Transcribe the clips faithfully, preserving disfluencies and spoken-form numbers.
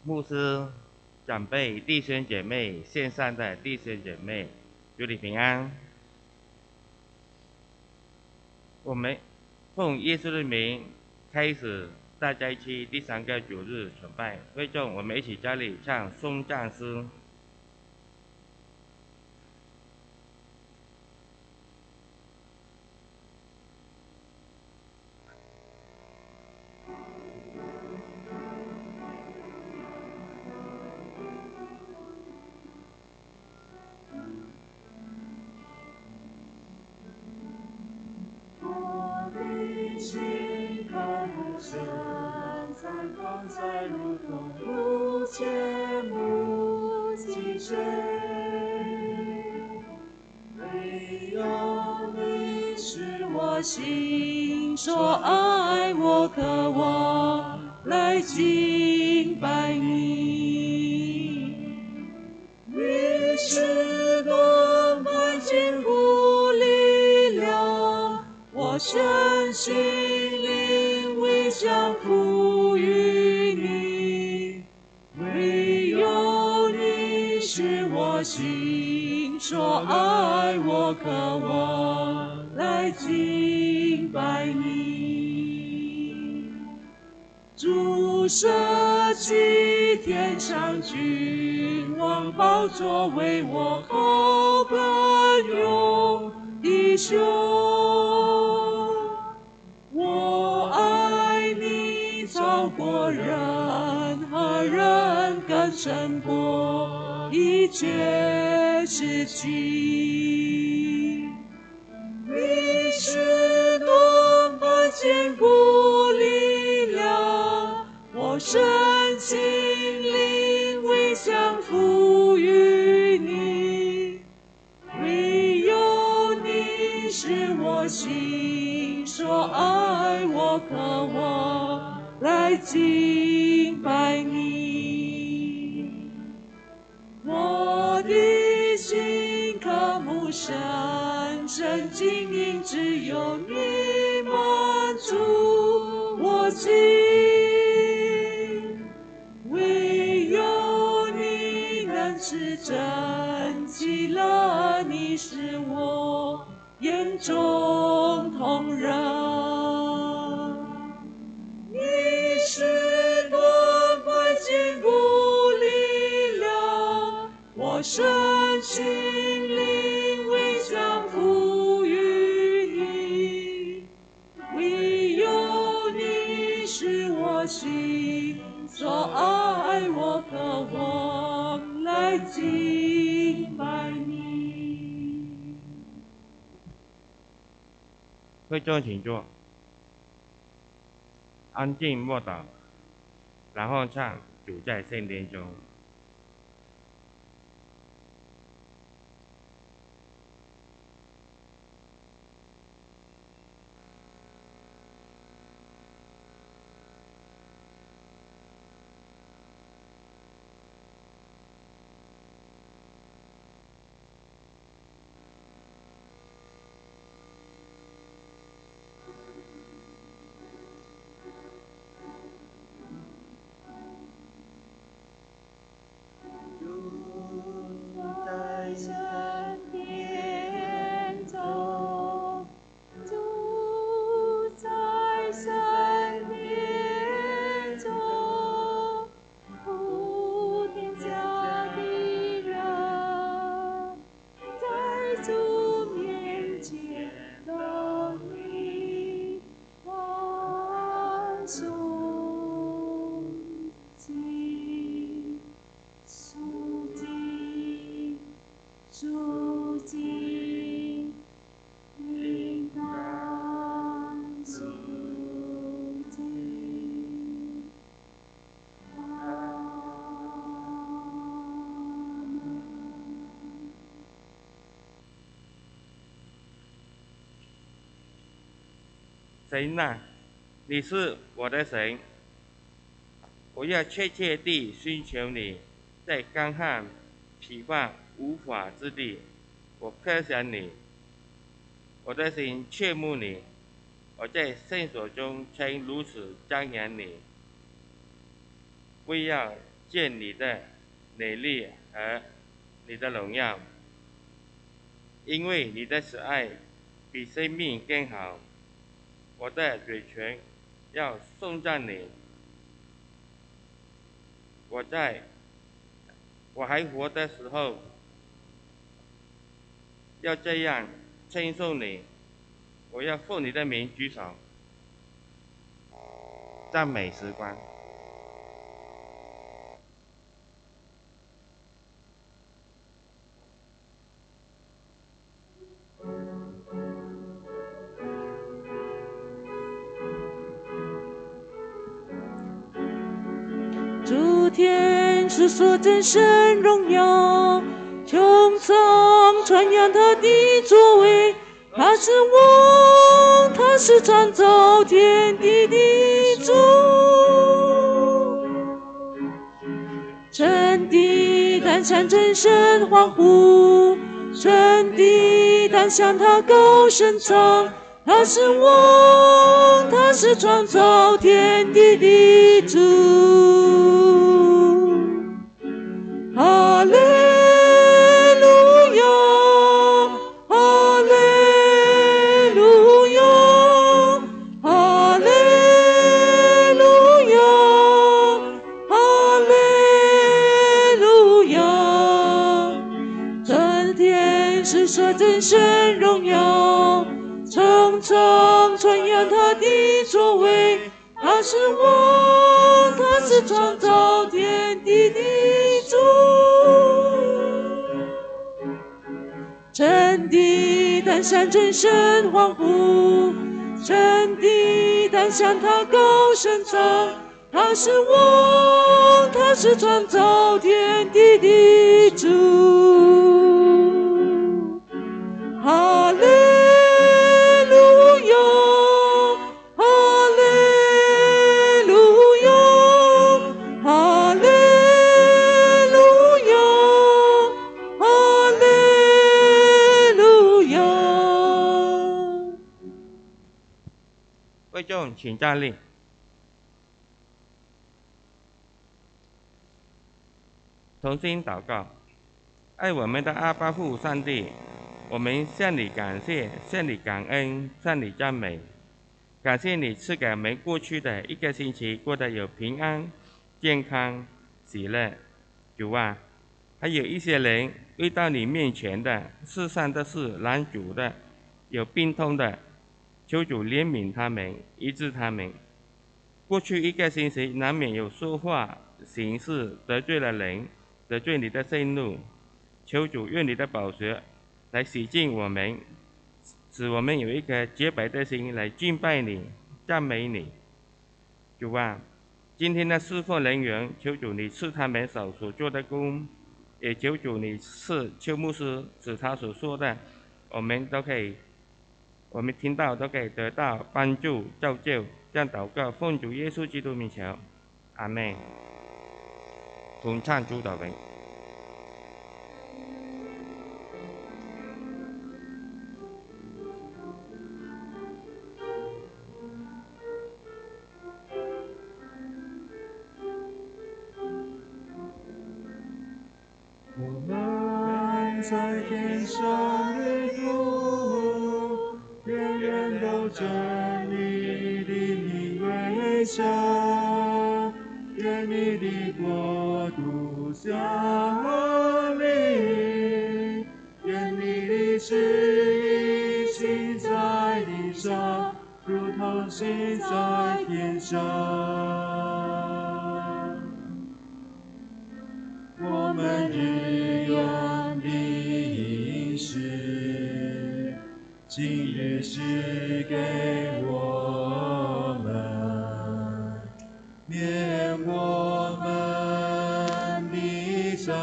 牧师、长辈、弟兄姐妹、线上的弟兄姐妹，主你平安。我们奉耶稣的名开始大斋期第三个主日崇拜，会众我们一起在这里唱颂赞诗。 身在光彩如同如切慕其水，唯有你是我心所爱，我渴望来敬拜你。你是多么坚固力量，我身心灵未降服于你，唯有你是我心所爱，我渴望来敬拜你。主舍弃天上君王宝座，为我好朋友弟兄。我爱你超过人和人，更胜过一切事情。你是多么坚固力量，我身心灵未降服于你，唯有你是我心所爱，我渴望来敬拜你。我的心渴慕神圣经营，只有你满足我心，唯有你能使真喜乐，你是我眼中瞳人。你是多么坚固力量，我身心灵未降服于你，唯有你是我心所爱，我渴望来敬拜你。 会众请坐，安静默祷，然后唱主在圣殿中。神啊，你是我的神，我要切切地寻求你，在干旱疲乏无法之地，我渴想你，我的心切慕你，我在圣所中曾如此瞻仰你。为要见你的美丽和你的荣耀，因为你的慈爱比生命更好。我的嘴唇要颂赞你，我在我还活的时候，要这样称颂你。我要奉你的名举手，赞美时光。 诸天是所真神荣耀，穹苍传扬他的作为。他是王，他是创造天地的主。真的当向真神欢呼，真的当向他高声唱。他是王，他是创造天地的主。哈利路亚，哈利路亚，哈利路亚，哈利路亚。真天使说真神荣耀，穹苍传扬他的作为。他是王，他是创造天地的主。真的当向真神欢呼，真的当向他高声唱。他是王，他是创造天地的主。哈利路亚，哈利路亚，哈利路亚，哈利路亚。 会众请站立。同心祷告，爱我们的阿爸父上帝，我们向你感谢，向你感恩，向你赞美。感谢你赐给我们过去的一个星期过得有平安、健康、喜乐。主啊，还有一些人未到你面前的，世上的事难主的，有病痛的，求主怜悯他们，医治他们。过去一个星期难免有说话、行事得罪了人，得罪你的圣怒，求主用你的宝血来洗净我们，使我们有一颗洁白的心来敬拜你、赞美你。主啊，今天的侍奉人员，求主你赐他们手所做的工，也求主你赐邱牧师使他所说的，我们都可以，我们听到都可以得到帮助、造就。这样祷告，奉主耶稣基督名求，阿们。同唱主祷文。 我们在天上的父，人人都真你的名为圣，愿你的国度降临，愿你的旨意行在地上，如同行在天上。我们日用的饮食，今日是给我们，免我们的债，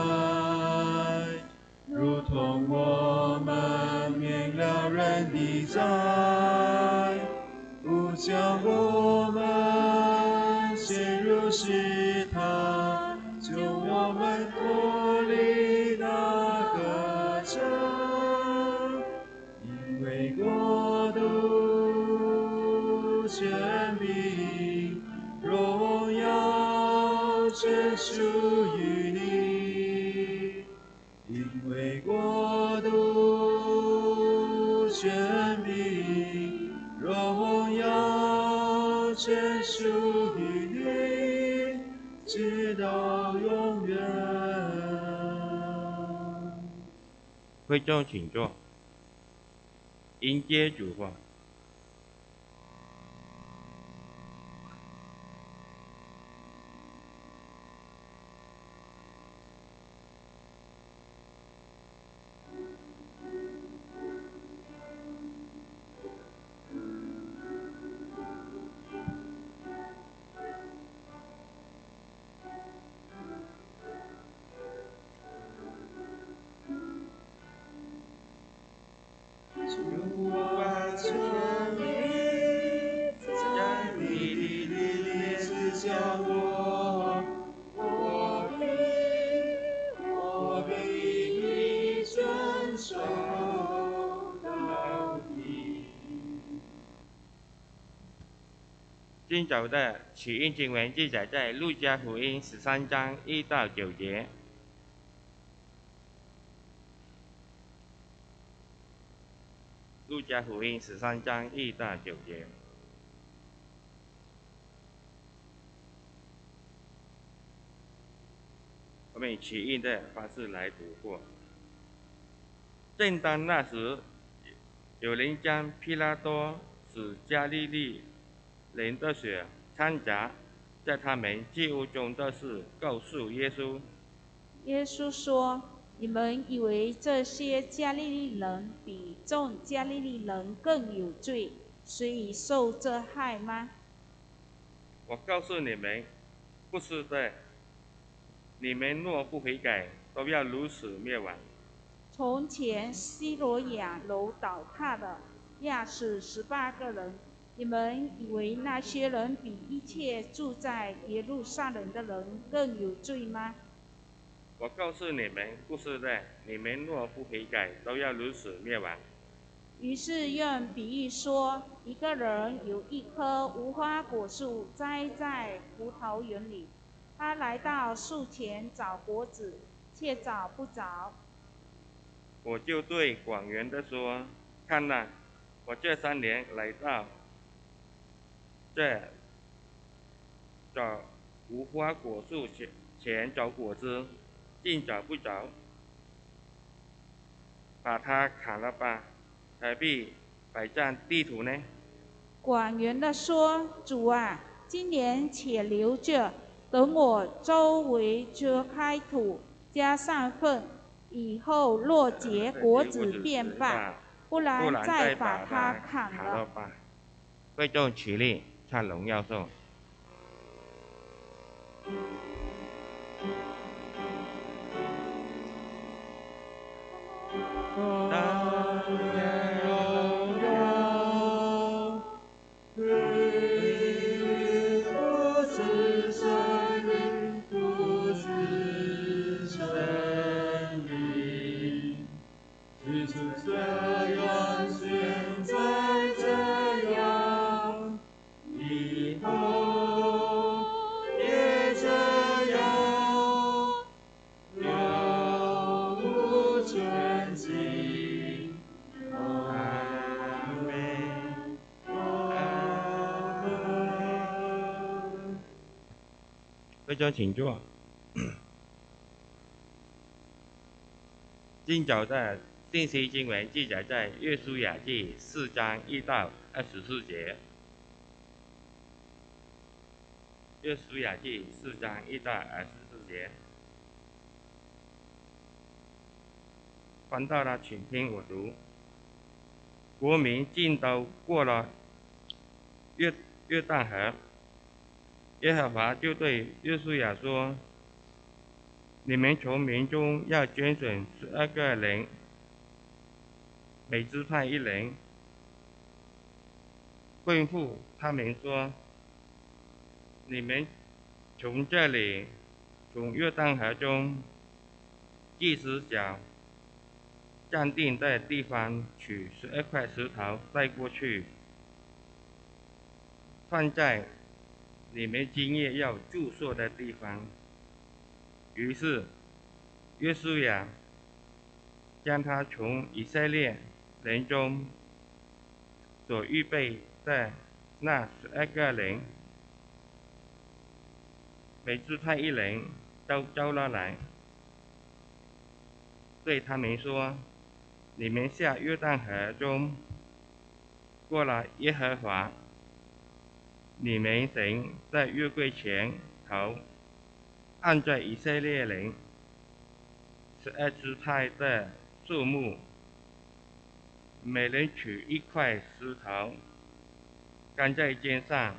如同我们免了人的债，不将我们陷入试探，救我们脱离那个城，因为国度、权柄、荣耀、全属的荣耀全属于你，直到永远。 会众请坐，迎接主话。 主啊，求你在你的里里指教我，我必我必你遵守到底。 今早的起因经文记载在路加福音十三章一到九节。路加福音十三章一到九节。我们以起因的方式来读过。正当那时，有人将皮拉多使加利利人的血掺杂在他们祭物中的事告诉耶稣。 耶稣说：“你们以为这些加利利人比众加利利人更有罪，所以受这害吗？ 我告诉你们，不是的。你们若不悔改，都要如此灭亡。 从前西罗亚楼倒塌了，压死十八个人。你们以为那些人比一切住在耶路撒冷的人更有罪吗？ 我告诉你们，不是的。你们若不悔改，都要如此灭亡。” 于是用比喻说，一个人有一棵无花果树栽在葡萄园里，他来到树前找果子，却找不着。 我就对广园的说：“看哪，我这三年来到这找无花果树前前找果子，竟找不着，把它砍了吧，何必摆上地土呢？” 管园的说：“主啊，今年且留着，等我周围掘开土，加上粪，以后若结果子便罢，不然再把它砍了。” 吧。会众起立，唱荣耀颂。 当年荣耀归父子圣灵，父子圣灵，起初这样，现在这样，以后也这样，永无穷尽。阿门。阿门。 会众请坐。今早的信息经文记载在约书亚记四章一到二十四节。约书亚记四章一到二十四节。翻到了，请听我读。国民尽都过了约约旦河，耶和华就对约书亚说：“你们从民中要拣选十二个人，每支派一人，吩咐他们说：你们从这里，从约旦河中祭司角站定的地方取十二块石头带过去，放在你们今夜要住宿的地方。”于是约书亚将他从以色列人中所预备的那十二个人，每支派一人，都招了来，对他们说：你们下约旦河中，过了耶和华你们神在约柜前头，按着以色列人十二支派的数目，每人取一块石头，扛在肩上。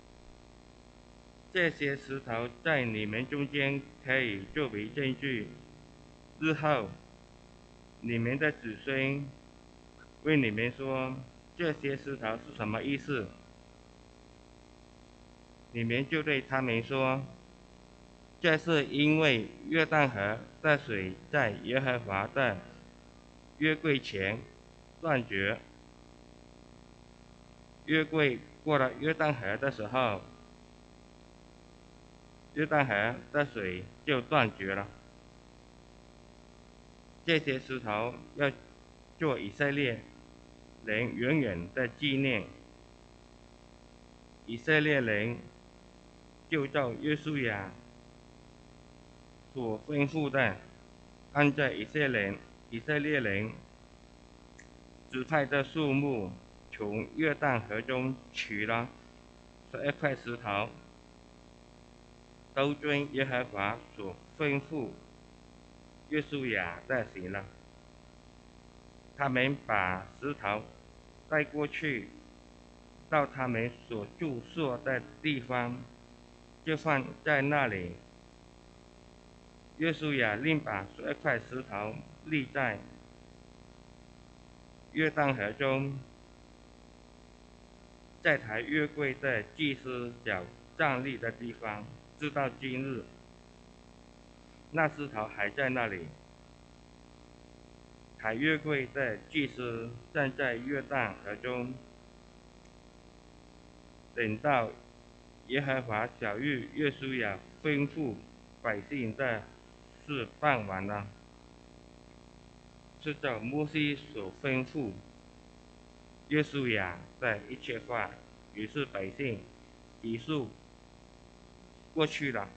这些石头在你们中间可以作为证据，日后你们的子孙问你们说这些石头是什么意思，你们就对他们说，这是因为约旦河的水在耶和华的约柜前断绝。约柜过了约旦河的时候，约旦河的水就断绝了。这些石头要做以色列人永远的纪念。以色列人就照约书亚所吩咐的，按照以色列人以色列人支派的数目，从约旦河中取了十二块石头，都遵耶和华所吩咐约书亚的行了。他们把石头带过去，到他们所住宿的地方，就放在那里。约书亚另把十二块石头立在约旦河中，在抬约柜的祭司脚站立的地方，直到今日，那石头还在那里。抬约柜的祭司站在约旦河中，等到耶和华晓谕约书亚吩咐百姓的事办完了，是照摩西所吩咐约书亚的一切话。于是百姓急速过去了，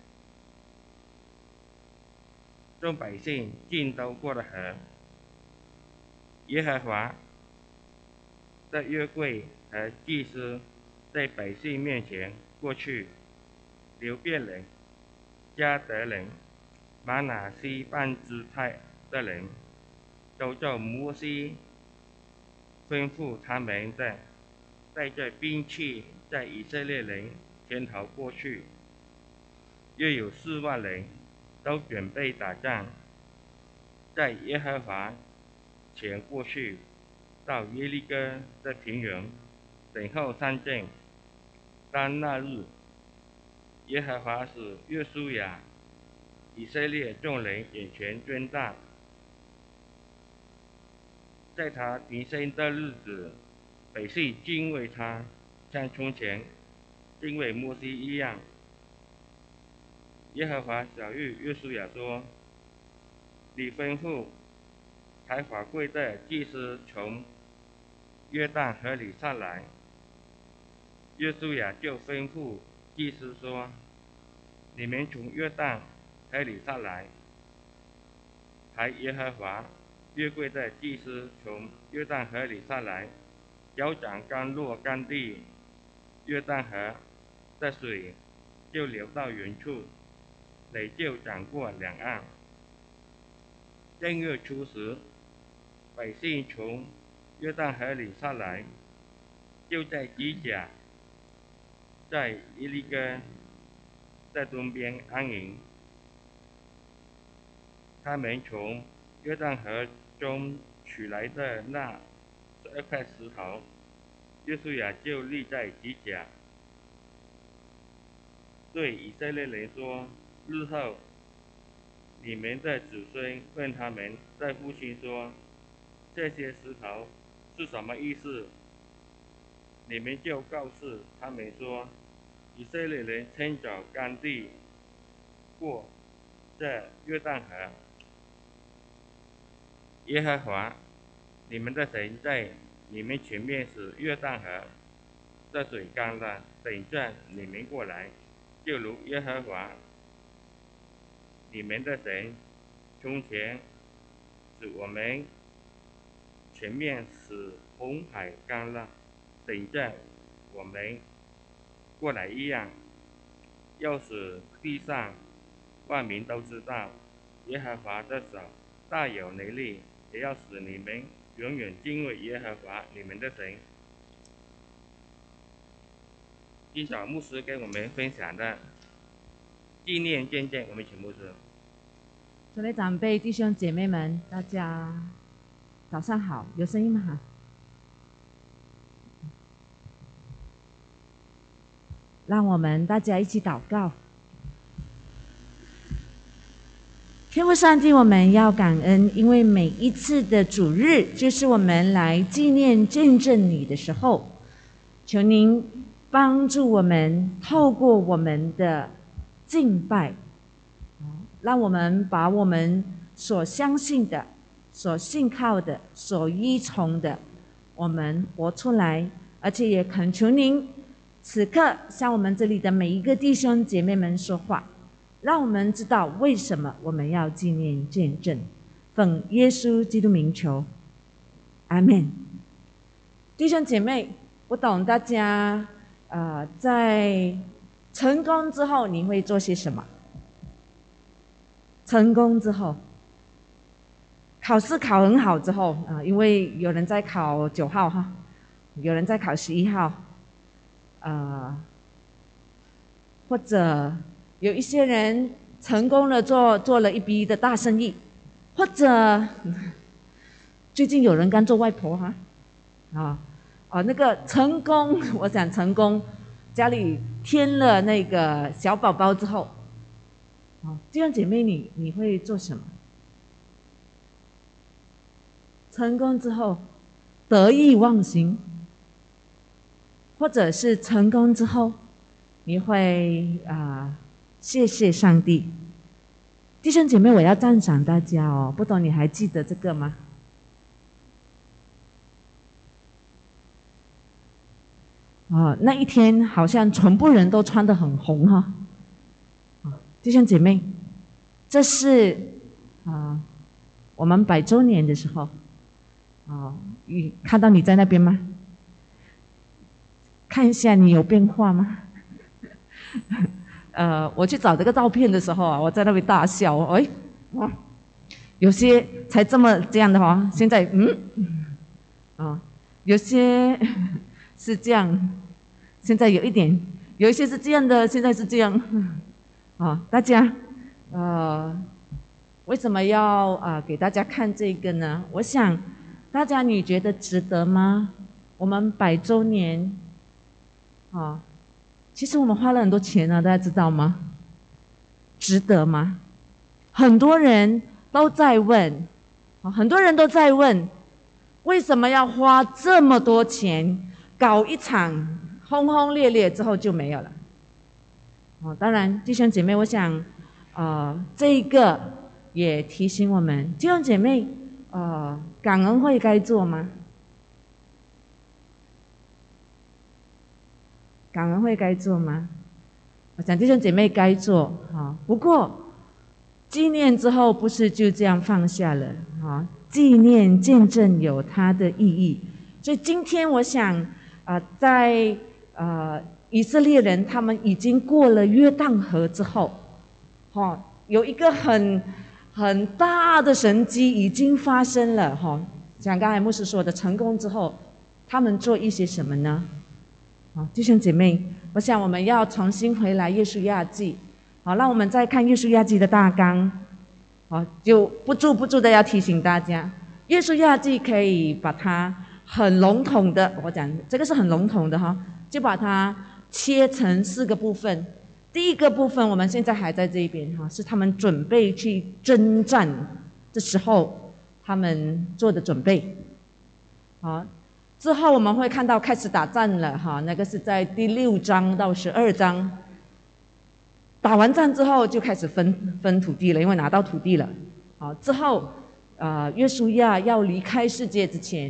众百姓尽都过了河。耶和华的约柜和祭司在百姓面前过去。流便人、迦得人、玛拿西半支派的人，都照摩西吩咐他们的，带着兵器在以色列人前头过去，约有四万人，都准备打仗，在耶和华前过去，到耶利哥的平原，等候上阵。当那日，耶和华使约书亚以色列众人眼前尊大，在他平生的日子，百姓敬畏他，像从前敬畏摩西一样。耶和华晓谕约书亚说：你吩咐抬法柜的祭司从约旦河里上来。约书亚就吩咐祭司说：你们从约旦河里上来。抬耶和华约柜的祭司从约旦河里上来，脚掌刚落干地，约旦河的水就流到原处，水就涨过两岸。正月初十，百姓从约旦河里上来，就在吉甲，在耶利哥的东边安营。他们从约旦河中取来的那十二块石头，约书亚就立在吉甲，对以色列人说：日后你们的子孙问他们的父亲说，这些石头是什么意思，你们就告诉他们说，以色列人趁早干地过这约旦河，耶和华你们的神在你们前面是约旦河，这水干了，等着你们过来，就如耶和华你们的神从前使我们前面使红海干了，等着我们过来一样，要使地上万民都知道耶和华的手大有能力，也要使你们永远敬畏耶和华你们的神。今早牧师跟我们分享的纪念见证，我们请牧师。 各位长辈、弟兄姐妹们，大家早上好，有声音吗？让我们大家一起祷告。天父上帝，我们要感恩，因为每一次的主日，就是我们来纪念见证你的时候，求您帮助我们，透过我们的敬拜，让我们把我们所相信的、所信靠的、所依从的，我们活出来，而且也恳求您此刻向我们这里的每一个弟兄姐妹们说话，让我们知道为什么我们要纪念见证。奉耶稣基督名求，阿们。弟兄姐妹，不懂大家呃在成功之后你会做些什么？成功之后，考试考很好之后啊、呃，因为有人在考九号哈，有人在考十一号，呃，或者有一些人成功了做做了一笔的大生意，或者最近有人刚做外婆哈，啊啊那个成功，我想成功，家里添了那个小宝宝之后。好，弟兄姐妹，你你会做什么？成功之后得意忘形，或者是成功之后你会啊、呃、谢谢上帝。弟兄姐妹，我要赞赏大家哦，不懂你还记得这个吗？哦，那一天好像全部人都穿得很红哈、哦。弟兄姐妹，这是啊、呃，我们百周年的时候，啊、呃，看到你在那边吗？看一下你有变化吗？呃，我去找这个照片的时候啊，我在那边大笑，哎，哇，有些才这么这样的哈，现在嗯，啊、呃，有些是这样，现在有一点，有一些是这样的，现在是这样。啊，大家，呃，为什么要啊、呃、给大家看这个呢？我想，大家你觉得值得吗？我们百周年，啊，其实我们花了很多钱啊，大家知道吗？值得吗？很多人都在问，啊，很多人都在问，为什么要花这么多钱搞一场轰轰烈烈之后就没有了？哦，当然，弟兄姐妹，我想，呃，这一个也提醒我们，弟兄姐妹，呃，感恩会该做吗？感恩会该做吗？我想弟兄姐妹该做哈、哦。不过，纪念之后不是就这样放下了哈、哦。纪念见证有它的意义，所以今天我想啊、呃，在呃。以色列人他们已经过了约旦河之后，哈，有一个很很大的神迹已经发生了哈。像刚才牧师说的，成功之后，他们做一些什么呢？好，弟兄姐妹，我想我们要重新回来约书亚记，好，让我们再看约书亚记的大纲，好，就不住不住的要提醒大家，约书亚记可以把它很笼统的，我讲这个是很笼统的哈，就把它切成四个部分。第一个部分我们现在还在这边哈，是他们准备去征战的时候他们做的准备。好，之后我们会看到开始打仗了哈，那个是在第六章到十二章。打完仗之后就开始分分土地了，因为拿到土地了。好，之后呃约书亚要离开世界之前，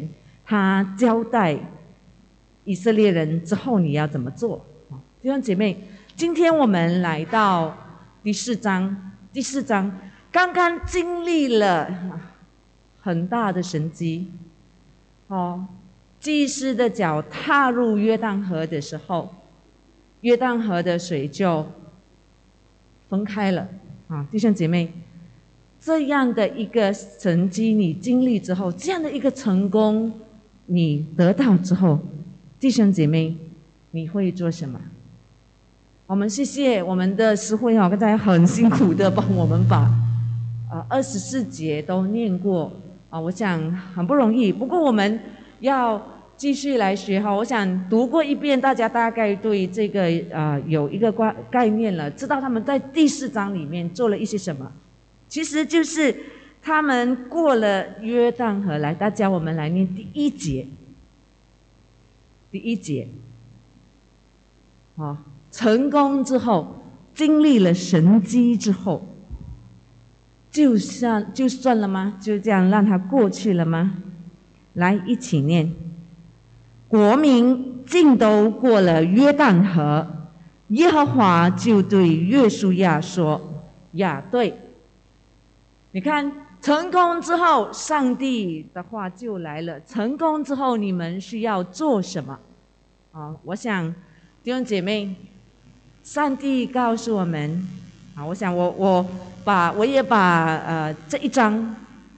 他交代以色列人之后你要怎么做。弟兄姐妹，今天我们来到第四章，第四章刚刚经历了很大的神迹。哦，祭司的脚踏入约旦河的时候，约旦河的水就分开了。啊，弟兄姐妹，这样的一个神迹你经历之后，这样的一个成功你得到之后，弟兄姐妹，你会做什么？我们谢谢我们的师会哦，刚才很辛苦的帮我们把呃二十四节都念过啊，我想很不容易。不过我们要继续来学哈，我想读过一遍，大家大概对这个呃有一个概概念了，知道他们在第四章里面做了一些什么。其实就是他们过了约旦河来，大家我们来念第一节。第一节，好，成功之后，经历了神迹之后，就算就算了吗？就这样让它过去了吗？来，一起念。国民尽都过了约旦河，耶和华就对约书亚说：“呀，对，你看，成功之后，上帝的话就来了。成功之后，你们需要做什么？啊，我想弟兄姐妹，上帝告诉我们，啊，我想我我把我也把呃这一章。”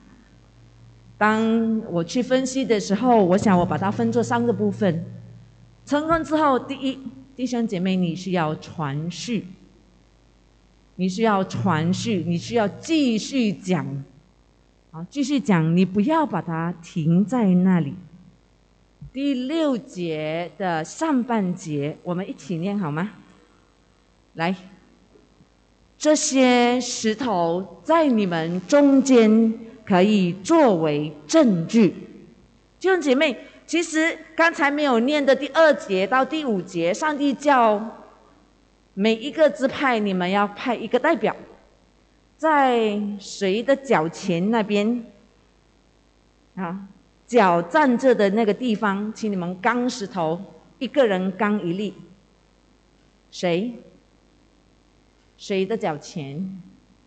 当我去分析的时候，我想我把它分作三个部分。成功之后，第一，弟兄姐妹，你需要传续，你需要传续，你需要继续讲，好，继续讲，你不要把它停在那里。第六节的上半节，我们一起念好吗？来，这些石头在你们中间可以作为证据。弟兄姐妹，其实刚才没有念的第二节到第五节，上帝叫每一个支派你们要派一个代表，在谁的脚前那边啊，脚站着的那个地方，请你们扛石头，一个人扛一粒。谁？谁的脚前？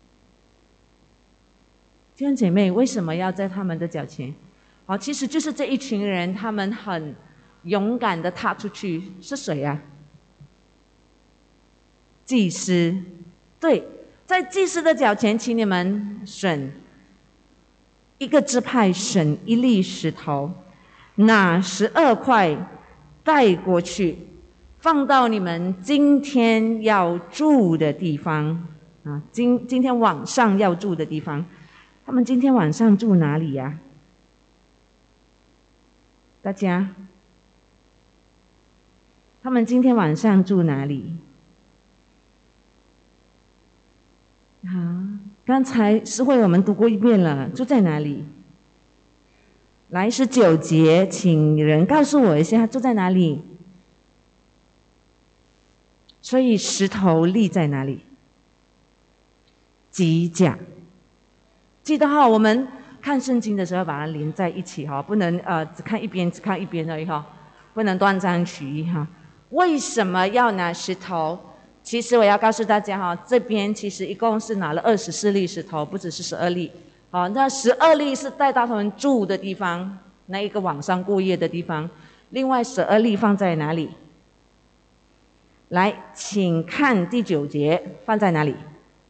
弟兄姐妹，为什么要在他们的脚前？好，其实就是这一群人，他们很勇敢的踏出去。是谁啊？祭司。对，在祭司的脚前，请你们选一个支派，选一粒石头，拿十二块带过去，放到你们今天要住的地方啊，今今天晚上要住的地方。他们今天晚上住哪里呀？大家，他们今天晚上住哪里？好，刚才诗会我们读过一遍了，住在哪里？来，十九节，请人告诉我一下，住在哪里？所以石头立在哪里？基甲。记得哈，我们看圣经的时候把它连在一起哈，不能呃只看一边只看一边而已哈，不能断章取义哈。为什么要拿石头？其实我要告诉大家哈，这边其实一共是拿了二十四粒石头，不只是十二粒。好，那十二粒是带到他们住的地方，那一个晚上过夜的地方。另外十二粒放在哪里？来，请看第九节，放在哪里？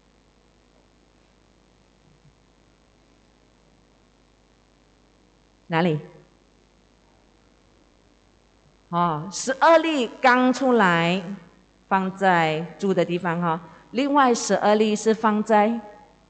哪里？哦，十二粒刚出来，放在住的地方哈。另外十二粒是放在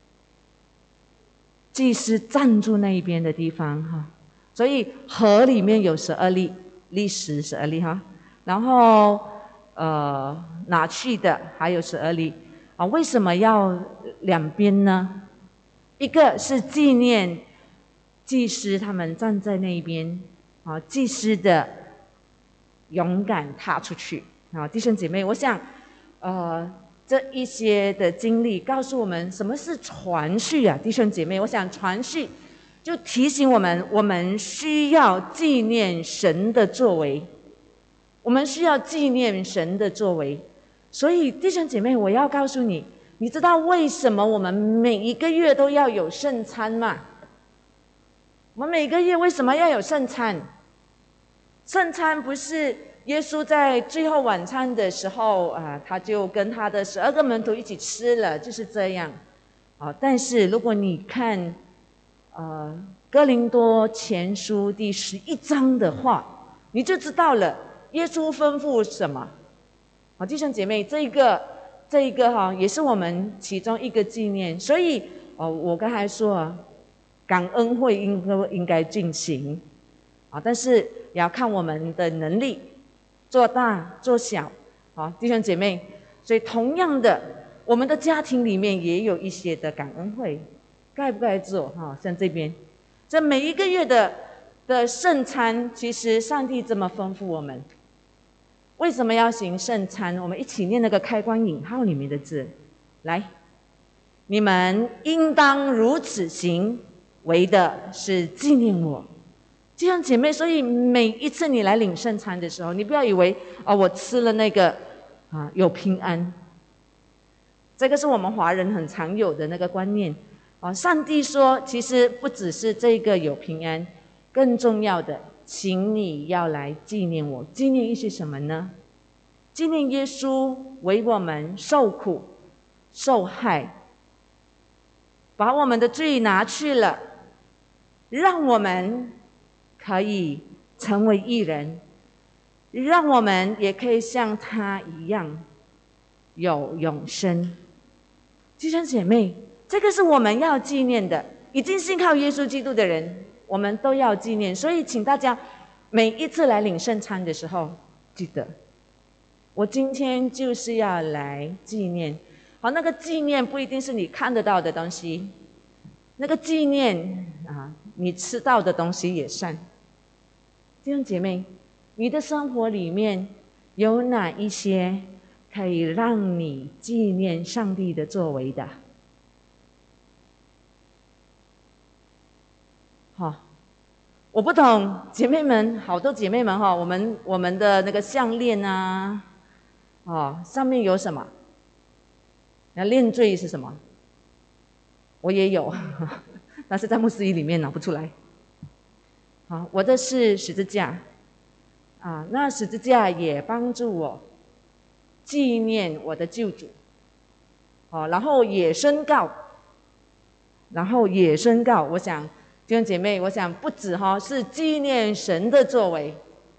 祭司站住那一边的地方哈。所以河里面有十二粒，历史十二粒哈。然后呃拿去的还有十二粒啊。为什么要两边呢？一个是纪念祭司他们站在那边，啊，祭司的勇敢踏出去，啊，弟兄姐妹，我想，呃，这一些的经历告诉我们什么是传续啊，弟兄姐妹，我想传续就就提醒我们，我们需要纪念神的作为，我们需要纪念神的作为。所以弟兄姐妹，我要告诉你，你知道为什么我们每一个月都要有圣餐吗？我们每个月为什么要有圣餐？圣餐不是耶稣在最后晚餐的时候啊，他就跟他的十二个门徒一起吃了，就是这样。啊，但是如果你看呃哥林多前书第十一章的话，你就知道了耶稣吩咐什么。好，弟兄姐妹，这一个这一个哈、啊，也是我们其中一个纪念。所以哦，我刚才说啊，感恩会应该应该进行啊，但是也要看我们的能力，做大做小。好，弟兄姐妹，所以同样的，我们的家庭里面也有一些的感恩会，该不该做？哈，像这边，这每一个月的的圣餐，其实上帝这么吩咐我们。为什么要行圣餐？我们一起念那个开关引号里面的字，来，你们应当如此行，为的是纪念我。弟兄姐妹，所以每一次你来领圣餐的时候，你不要以为啊、哦，我吃了那个啊有平安。这个是我们华人很常有的那个观念啊。上帝说，其实不只是这个有平安，更重要的，请你要来纪念我。纪念一些什么呢？纪念耶稣为我们受苦、受害，把我们的罪拿去了，让我们可以成为义人，让我们也可以像他一样有永生。弟兄姐妹，这个是我们要纪念的。已经信靠耶稣基督的人，我们都要纪念。所以请大家每一次来领圣餐的时候，记得我今天就是要来纪念。好，那个纪念不一定是你看得到的东西，那个纪念啊，你吃到的东西也算。弟兄姐妹，你的生活里面有哪一些可以让你纪念上帝的作为的？好，我不懂，姐妹们，好多姐妹们哈，我们我们的那个项链啊，哦，上面有什么？那链坠是什么？我也有，但是在牧师衣里面拿不出来。好，我的是十字架，啊，那十字架也帮助我纪念我的救主，好，然后也宣告，然后也宣告，我想弟兄姐妹，我想不止哈，是纪念神的作为。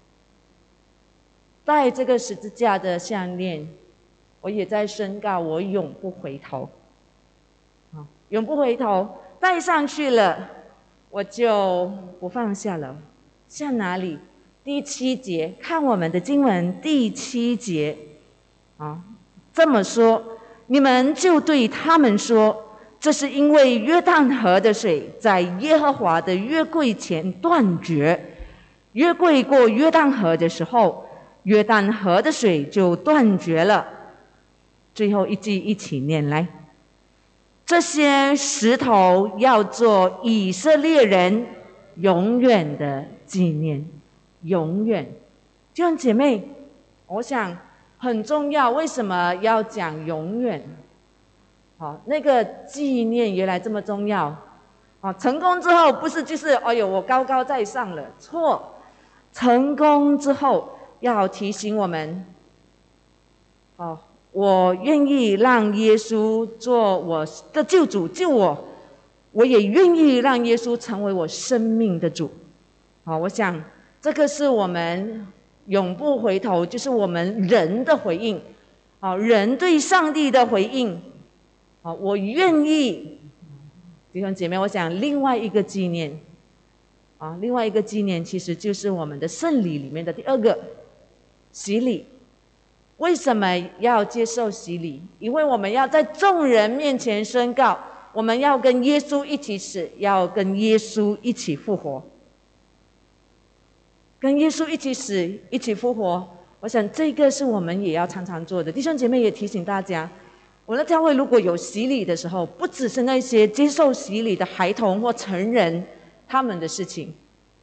戴这个十字架的项链，我也在宣告，我永不回头，好，永不回头，戴上去了，我就不放下了。向哪里？第七节，看我们的经文第七节，啊，这么说，你们就对他们说，这是因为约旦河的水在耶和华的约柜前断绝，约柜过约旦河的时候，约旦河的水就断绝了。最后一句一起念来，这些石头要做以色列人永远的纪念，永远。弟兄姐妹，我想很重要，为什么要讲永远？好，那个纪念原来这么重要。好，成功之后不是就是哎呦我高高在上了，错。成功之后要提醒我们，哦，我愿意让耶稣做我的救主，救我，我也愿意让耶稣成为我生命的主。好，我想这个是我们永不回头，就是我们人的回应，好，人对上帝的回应。好，我愿意，弟兄姐妹，我想另外一个纪念，啊，另外一个纪念其实就是我们的圣礼里面的第二个洗礼。为什么要接受洗礼？因为我们要在众人面前宣告，我们要跟耶稣一起死，要跟耶稣一起复活，跟耶稣一起死，一起复活。我想这个是我们也要常常做的。弟兄姐妹也提醒大家，我的教会如果有洗礼的时候，不只是那些接受洗礼的孩童或成人， 他们的事情，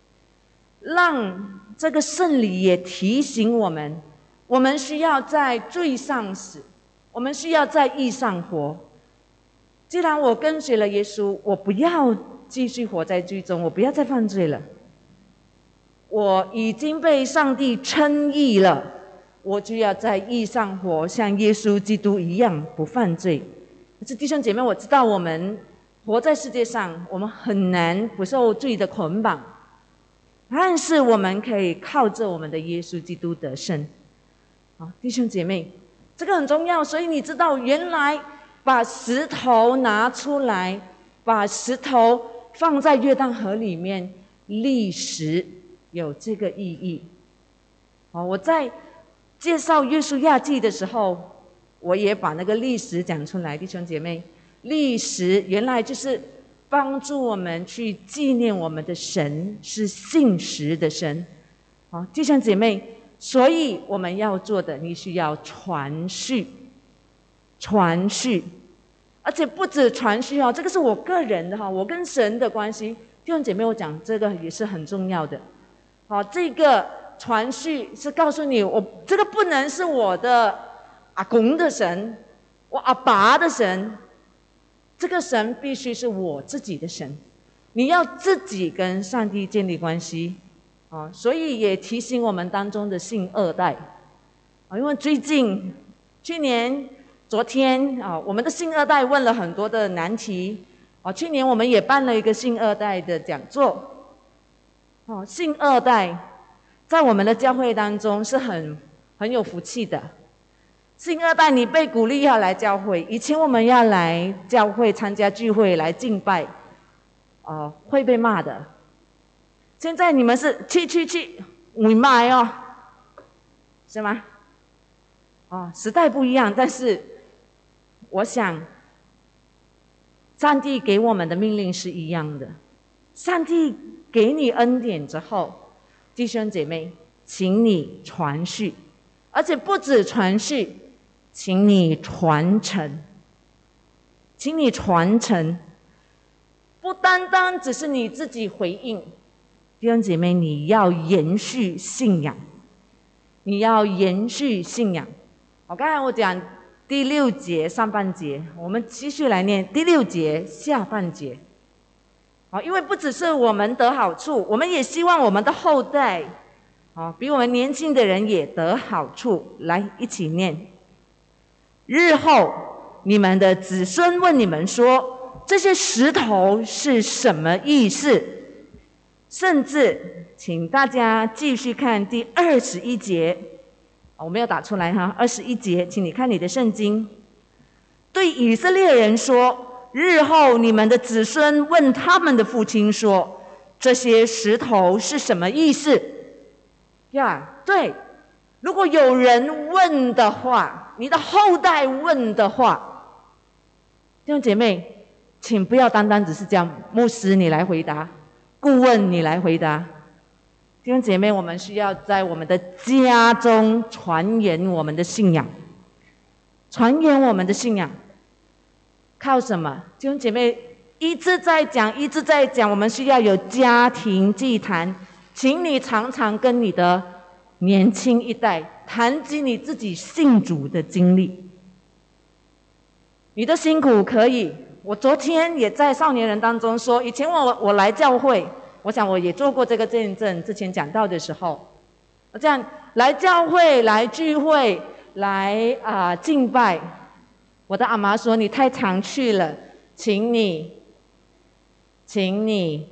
让这个圣礼也提醒我们，我们需要在罪上死，我们需要在义上活。既然我跟随了耶稣，我不要继续活在罪中，我不要再犯罪了。我已经被上帝称义了，我就要在义上活，像耶稣基督一样不犯罪。可是弟兄姐妹，我知道我们活在世界上，我们很难不受罪的捆绑，但是我们可以靠着我们的耶稣基督得胜。好，弟兄姐妹，这个很重要。所以你知道，原来把石头拿出来，把石头放在约旦河里面立石，有这个意义。好，我在介绍约书亚记的时候，我也把那个历史讲出来。弟兄姐妹，历史原来就是帮助我们去纪念我们的神是信实的神。好，弟兄姐妹，所以我们要做的，你需要传续，传续，而且不止传续哦，这个是我个人的哈，我跟神的关系。弟兄姐妹，我讲这个也是很重要的。好，这个传续是告诉你，我这个不能是我的阿公的神，我阿爸的神，这个神必须是我自己的神。你要自己跟上帝建立关系。哦，所以也提醒我们当中的信二代，啊，因为最近、去年、昨天啊，我们的信二代问了很多的难题。啊，去年我们也办了一个信二代的讲座。哦，信二代在我们的教会当中是很很有福气的。信二代，你被鼓励要来教会。以前我们要来教会参加聚会来敬拜，啊，会被骂的。现在你们是去去去，你买哦，是吗？哦，时代不一样，但是我想，上帝给我们的命令是一样的。上帝给你恩典之后，弟兄姐妹，请你传续，而且不止传续，请你传承，请你传承，不单单只是你自己回应。弟兄姐妹，你要延续信仰，你要延续信仰。我刚才我讲第六节上半节，我们继续来念第六节下半节。好，因为不只是我们得好处，我们也希望我们的后代，好，比我们年轻的人也得好处。来，一起念。日后你们的子孙问你们说，这些石头是什么意思？甚至请大家继续看第二十一节，我没有打出来哈。二十一节，请你看你的圣经。对以色列人说，日后你们的子孙问他们的父亲说，这些石头是什么意思？呀，对，如果有人问的话，你的后代问的话，弟兄姐妹，请不要单单只是这样，牧师你来回答，顾问你来回答。弟兄姐妹，我们需要在我们的家中传言我们的信仰，传言我们的信仰。靠什么？弟兄姐妹，一直在讲，一直在讲，我们需要有家庭祭坛。请你常常跟你的年轻一代谈及你自己信主的经历。你的辛苦可以，我昨天也在少年人当中说，以前我我来教会，我想我也做过这个见证，之前讲到的时候，我这样来教会来聚会来啊、呃、敬拜，我的阿妈说你太常去了，请你请你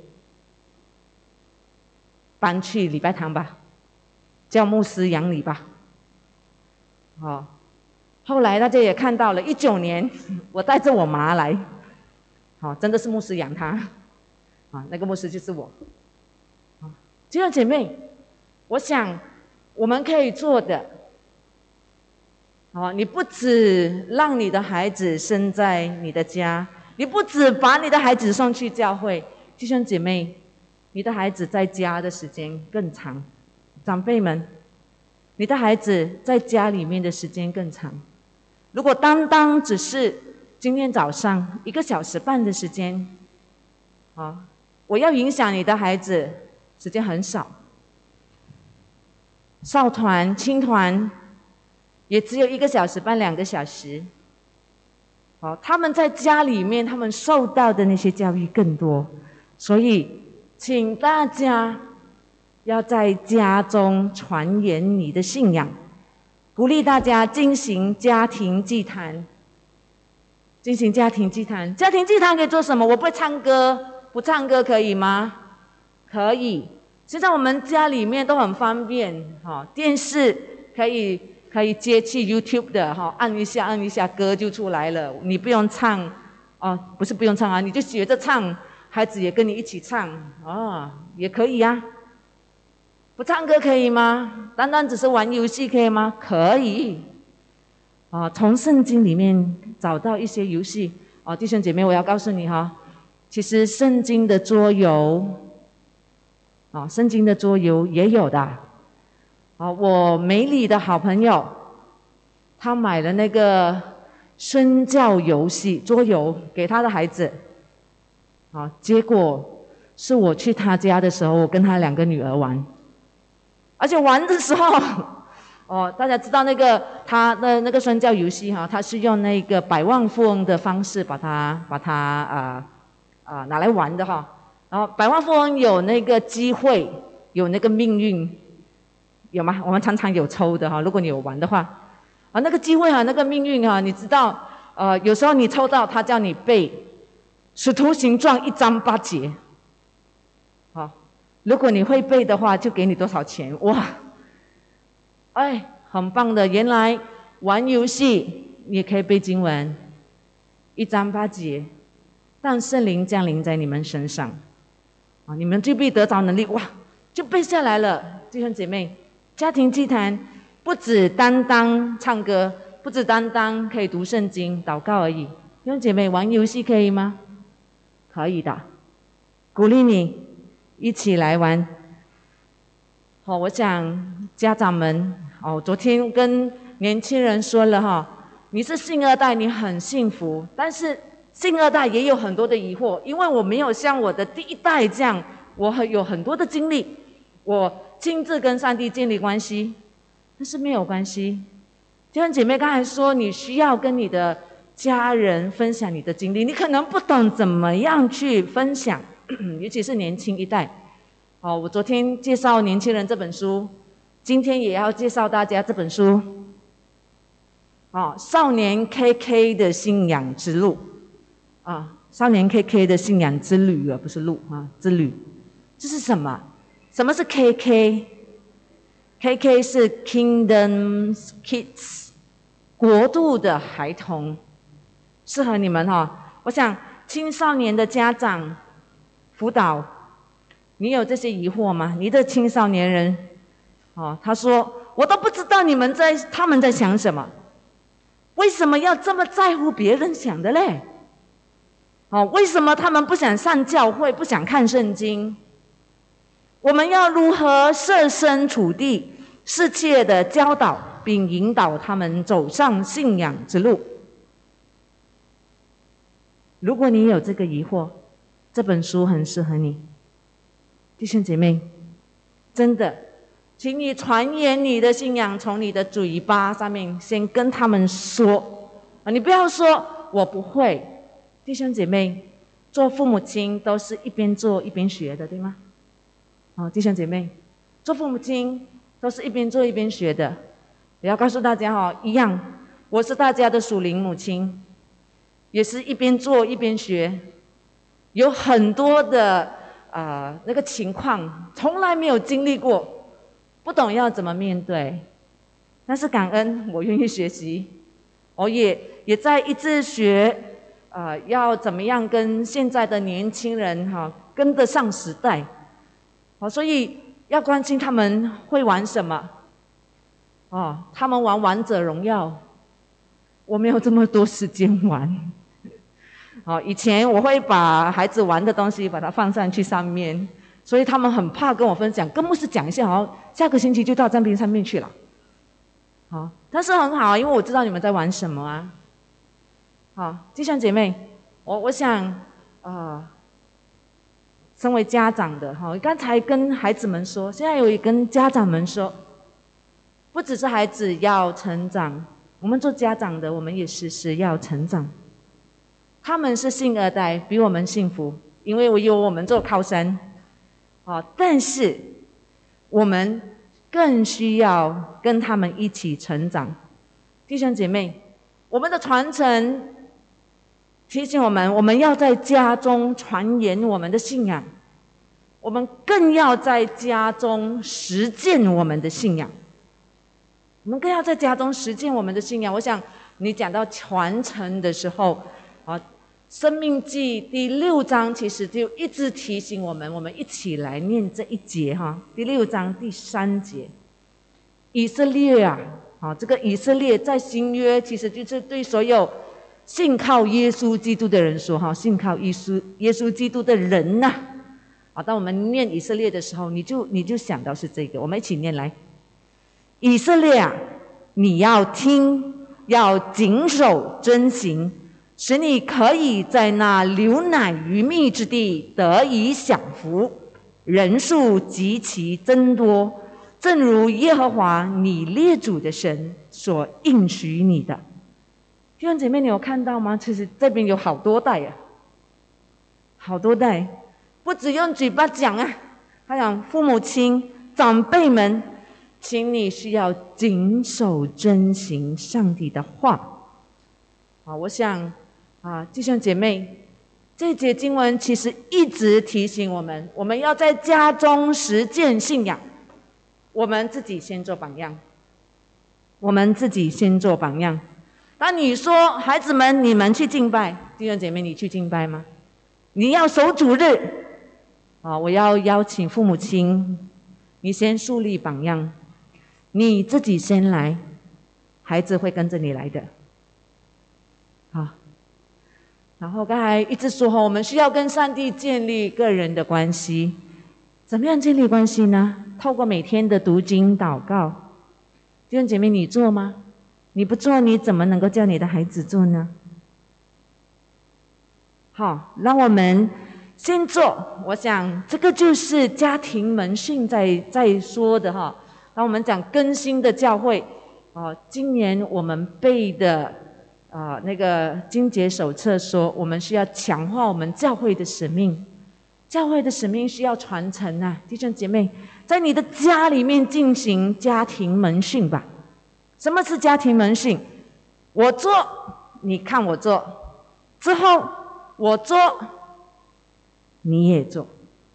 搬去礼拜堂吧，叫牧师养你吧。好、哦，后来大家也看到了，一九年我带着我妈来，好、哦，真的是牧师养她，啊、哦，那个牧师就是我。啊、哦，弟兄姐妹，我想我们可以做的，好、哦，你不只让你的孩子生在你的家，你不只把你的孩子送去教会，弟兄姐妹，你的孩子在家的时间更长，长辈们，你的孩子在家里面的时间更长。如果单单只是今天早上一个小时半的时间，啊， 我要影响你的孩子，时间很少。少团、青团也只有一个小时半、两个小时。好，他们在家里面，他们受到的那些教育更多，所以请大家要在家中传言你的信仰，鼓励大家进行家庭祭坛。进行家庭祭坛，家庭祭坛可以做什么？我不会唱歌，不唱歌可以吗？可以。现在我们家里面都很方便，哈，电视可以。可以接去 YouTube 的哈，按一下按一下歌就出来了，你不用唱，哦，不是不用唱啊，你就学着唱，孩子也跟你一起唱，哦，也可以呀。不唱歌可以吗？单单只是玩游戏可以吗？可以。啊，从圣经里面找到一些游戏，哦，弟兄姐妹，我要告诉你哈，其实圣经的桌游，啊，圣经的桌游也有的。啊，我梅里的好朋友，他买了那个宣教游戏桌游给他的孩子，啊，结果是我去他家的时候，我跟他两个女儿玩，而且玩的时候，哦，大家知道那个他的那个宣教游戏哈，他是用那个百万富翁的方式把它把它啊啊拿来玩的哈，然后百万富翁有那个机会，有那个命运。有吗？我们常常有抽的哈，如果你有玩的话，啊，那个机会哈，那个命运哈，你知道，呃，有时候你抽到他叫你背《使徒行传》一章八节，好，如果你会背的话，就给你多少钱，哇，哎，很棒的，原来玩游戏你也可以背经文，一章八节，但圣灵降临在你们身上，啊，你们就必得着能力，哇，就背下来了，弟兄姐妹。家庭祭坛不只单单唱歌，不只单单可以读圣经、祷告而已。弟兄姐妹，玩游戏可以吗？可以的，鼓励你一起来玩。好，我想家长们，哦，昨天跟年轻人说了哈，你是信二代，你很幸福，但是信二代也有很多的疑惑，因为我没有像我的第一代这样，我有很多的经历，我亲自跟上帝建立关系，但是没有关系。弟兄姐妹刚才说，你需要跟你的家人分享你的经历，你可能不懂怎么样去分享，尤其是年轻一代。哦，我昨天介绍年轻人这本书，今天也要介绍大家这本书。哦，少年 K K 的信仰之路，啊，少年 K K 的信仰之旅啊，不是路啊，之旅，这是什么？什么是 K K？K K 是 Kingdom Kids， 国度的孩童，适合你们哈、哦。我想青少年的家长辅导，你有这些疑惑吗？你的青少年人，哦，他说我都不知道你们在他们在想什么，为什么要这么在乎别人想的嘞？哦，为什么他们不想上教会，不想看圣经？我们要如何设身处地、适切的教导并引导他们走上信仰之路？如果你有这个疑惑，这本书很适合你。弟兄姐妹，真的，请你传言你的信仰，从你的嘴巴上面先跟他们说啊，你不要说我不会。弟兄姐妹，做父母亲都是一边做一边学的，对吗？哦，弟兄姐妹，做父母亲都是一边做一边学的。我要告诉大家哈、哦，一样，我是大家的属灵母亲，也是一边做一边学，有很多的呃那个情况从来没有经历过，不懂要怎么面对，但是感恩我愿意学习，我也也在一直学，呃，要怎么样跟现在的年轻人哈、哦、跟得上时代。好，所以要关心他们会玩什么。哦，他们玩王者荣耀，我没有这么多时间玩。好，以前我会把孩子玩的东西把它放上去上面，所以他们很怕跟我分享，跟牧师讲一下，好，下个星期就到站边上面去了。好，但是很好，因为我知道你们在玩什么啊。好，弟兄姐妹，我我想，啊、呃。 身为家长的哈，刚才跟孩子们说，现在有跟家长们说，不只是孩子要成长，我们做家长的，我们也时时要成长。他们是信二代，比我们幸福，因为我有我们做靠山，啊，但是我们更需要跟他们一起成长。弟兄姐妹，我们的传承提醒我们，我们要在家中传言我们的信仰，我们更要在家中实践我们的信仰。我们更要在家中实践我们的信仰。我想你讲到传承的时候，啊，《申命记》第六章其实就一直提醒我们，我们一起来念这一节哈，第六章第三节，以色列啊，啊，这个以色列在新约其实就是对所有信靠耶稣基督的人说哈，信靠耶稣耶稣基督的人呐、啊，啊，当我们念以色列的时候，你就你就想到是这个，我们一起念来。以色列啊，你要听，要谨守遵行，使你可以在那流奶与蜜之地得以享福，人数极其增多，正如耶和华你列祖的神所应许你的。弟兄姐妹，你有看到吗？其实这边有好多代啊，好多代，不只用嘴巴讲啊，他讲父母亲、长辈们，请你需要谨守遵行上帝的话。啊，我想啊，弟兄姐妹，这节经文其实一直提醒我们，我们要在家中实践信仰。我们自己先做榜样，我们自己先做榜样。当你说孩子们，你们去敬拜，弟兄姐妹，你去敬拜吗？你要守主日啊，我要邀请父母亲，你先树立榜样，你自己先来，孩子会跟着你来的。好，然后刚才一直说我们需要跟上帝建立个人的关系，怎么样建立关系呢？透过每天的读经祷告。弟兄姐妹，你做吗？你不做，你怎么能够叫你的孩子做呢？好，让我们先做。我想这个就是家庭门训在在说的哈。当我们讲更新的教会，哦，今年我们背的啊、呃、那个经节手册说，我们需要强化我们教会的使命。教会的使命需要传承啊，弟兄姐妹，在你的家里面进行家庭门训吧。什么是家庭门训？我做，你看我做，之后我做，你也做。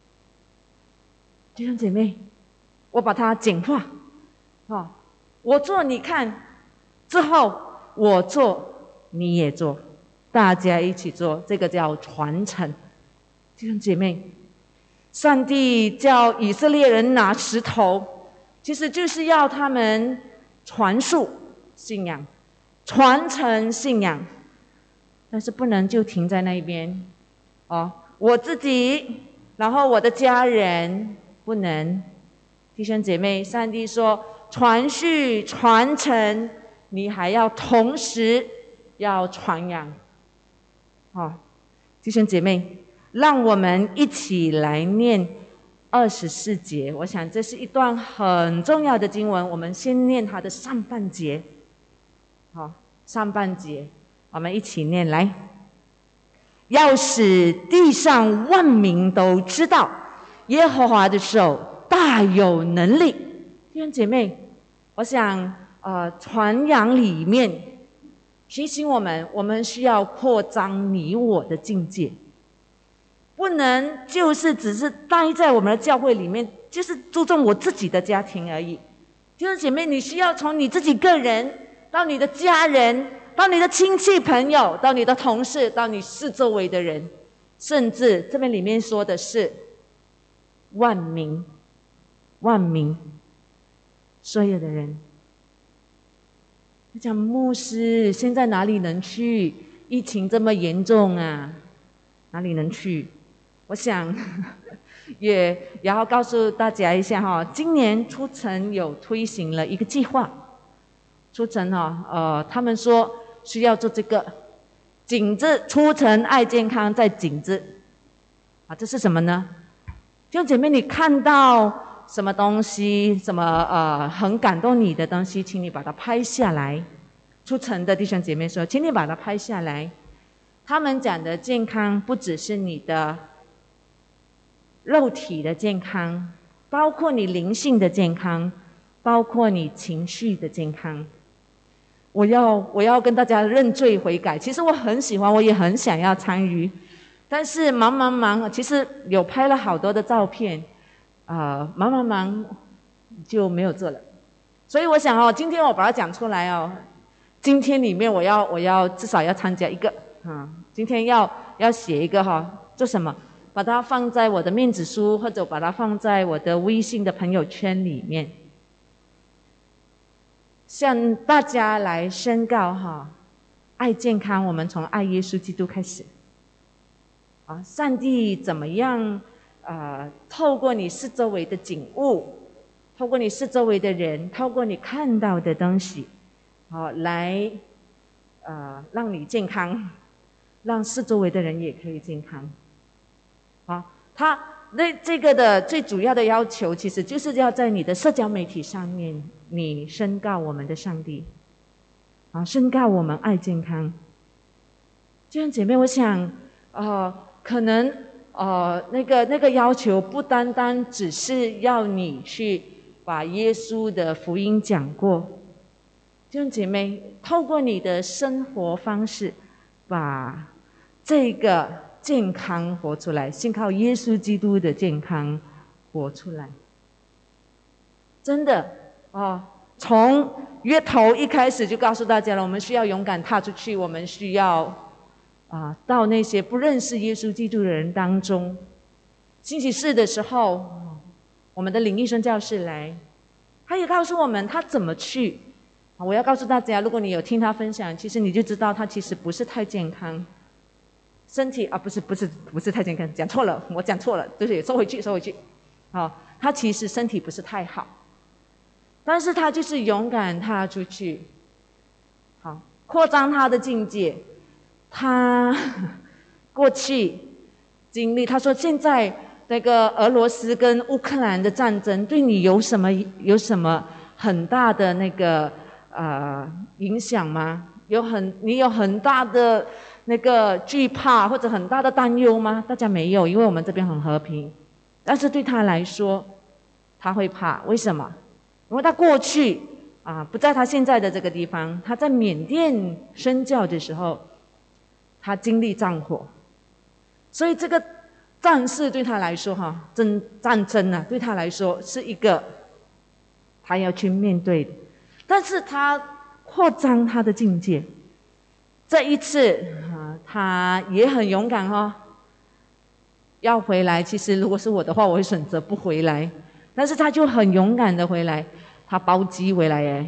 弟兄姐妹，我把它简化，哦，我做你看，之后我做你也做，大家一起做，这个叫传承。弟兄姐妹，上帝叫以色列人拿石头，其实就是要他们传述信仰，传承信仰，但是不能就停在那边哦。我自己，然后我的家人不能。弟兄姐妹，上帝说传续传承，你还要同时要传扬。哦，弟兄姐妹，让我们一起来念二十四节。我想这是一段很重要的经文，我们先念它的上半节。好，上半节我们一起念来。要使地上万民都知道，耶和华的手大有能力。弟兄姐妹，我想呃，传扬里面提醒我们，我们需要扩张你我的境界，不能就是只是待在我们的教会里面，就是注重我自己的家庭而已。弟兄姐妹，你需要从你自己个人到你的家人，到你的亲戚朋友，到你的同事，到你四周围的人，甚至这边里面说的是万民，万民，所有的人。我讲牧师，现在哪里能去？疫情这么严重啊，哪里能去？我想也也要告诉大家一下哈，今年出城有推行了一个计划，出城哈，呃，他们说需要做这个景字，出城爱健康在景字，啊，这是什么呢？ 弟兄姐妹，你看到什么东西，什么呃很感动你的东西，请你把它拍下来。出城的弟兄姐妹说，请你把它拍下来。他们讲的健康不只是你的肉体的健康，包括你灵性的健康，包括你情绪的健康。我要我要跟大家认罪悔改。其实我很喜欢，我也很想要参与，但是忙忙忙，其实有拍了好多的照片，啊、呃，忙忙忙就没有做了。所以我想哦，今天我把它讲出来哦，今天里面我要我要至少要参加一个啊、嗯，今天要要写一个哈、哦，做什么？把它放在我的面子书，或者把它放在我的微信的朋友圈里面。向大家来宣告哈，爱健康，我们从爱耶稣基督开始。啊，上帝怎么样？呃，透过你四周围的景物，透过你四周围的人，透过你看到的东西，好、啊、来，呃，让你健康，让四周围的人也可以健康。啊，他那这个的最主要的要求，其实就是要在你的社交媒体上面。你宣告我们的上帝，啊，宣告我们爱健康。弟兄姐妹，我想，呃，可能，呃，那个那个要求不单单只是要你去把耶稣的福音讲过，弟兄姐妹，透过你的生活方式，把这个健康活出来，信靠耶稣基督的健康活出来，真的。哦，从约头一开始就告诉大家了，我们需要勇敢踏出去，我们需要啊、呃，到那些不认识耶稣基督的人当中。星期四的时候，我们的领医生教士来，他也告诉我们他怎么去。我要告诉大家，如果你有听他分享，其实你就知道他其实不是太健康，身体啊不是不是不是太健康，讲错了，我讲错了，就是收回去收回去。好、哦，他其实身体不是太好。但是他就是勇敢踏出去，好扩张他的境界。他过去经历，他说现在那个俄罗斯跟乌克兰的战争对你有什么有什么很大的那个呃影响吗？有很你有很大的那个惧怕或者很大的担忧吗？大家没有，因为我们这边很和平。但是对他来说，他会怕，为什么？因为他过去啊，不在他现在的这个地方，他在缅甸宣教的时候，他经历战火，所以这个战事对他来说，哈，争战争啊，对他来说是一个他要去面对的。但是他扩张他的境界，这一次啊，他也很勇敢哦，要回来。其实如果是我的话，我会选择不回来，但是他就很勇敢的回来。他包机回来耶，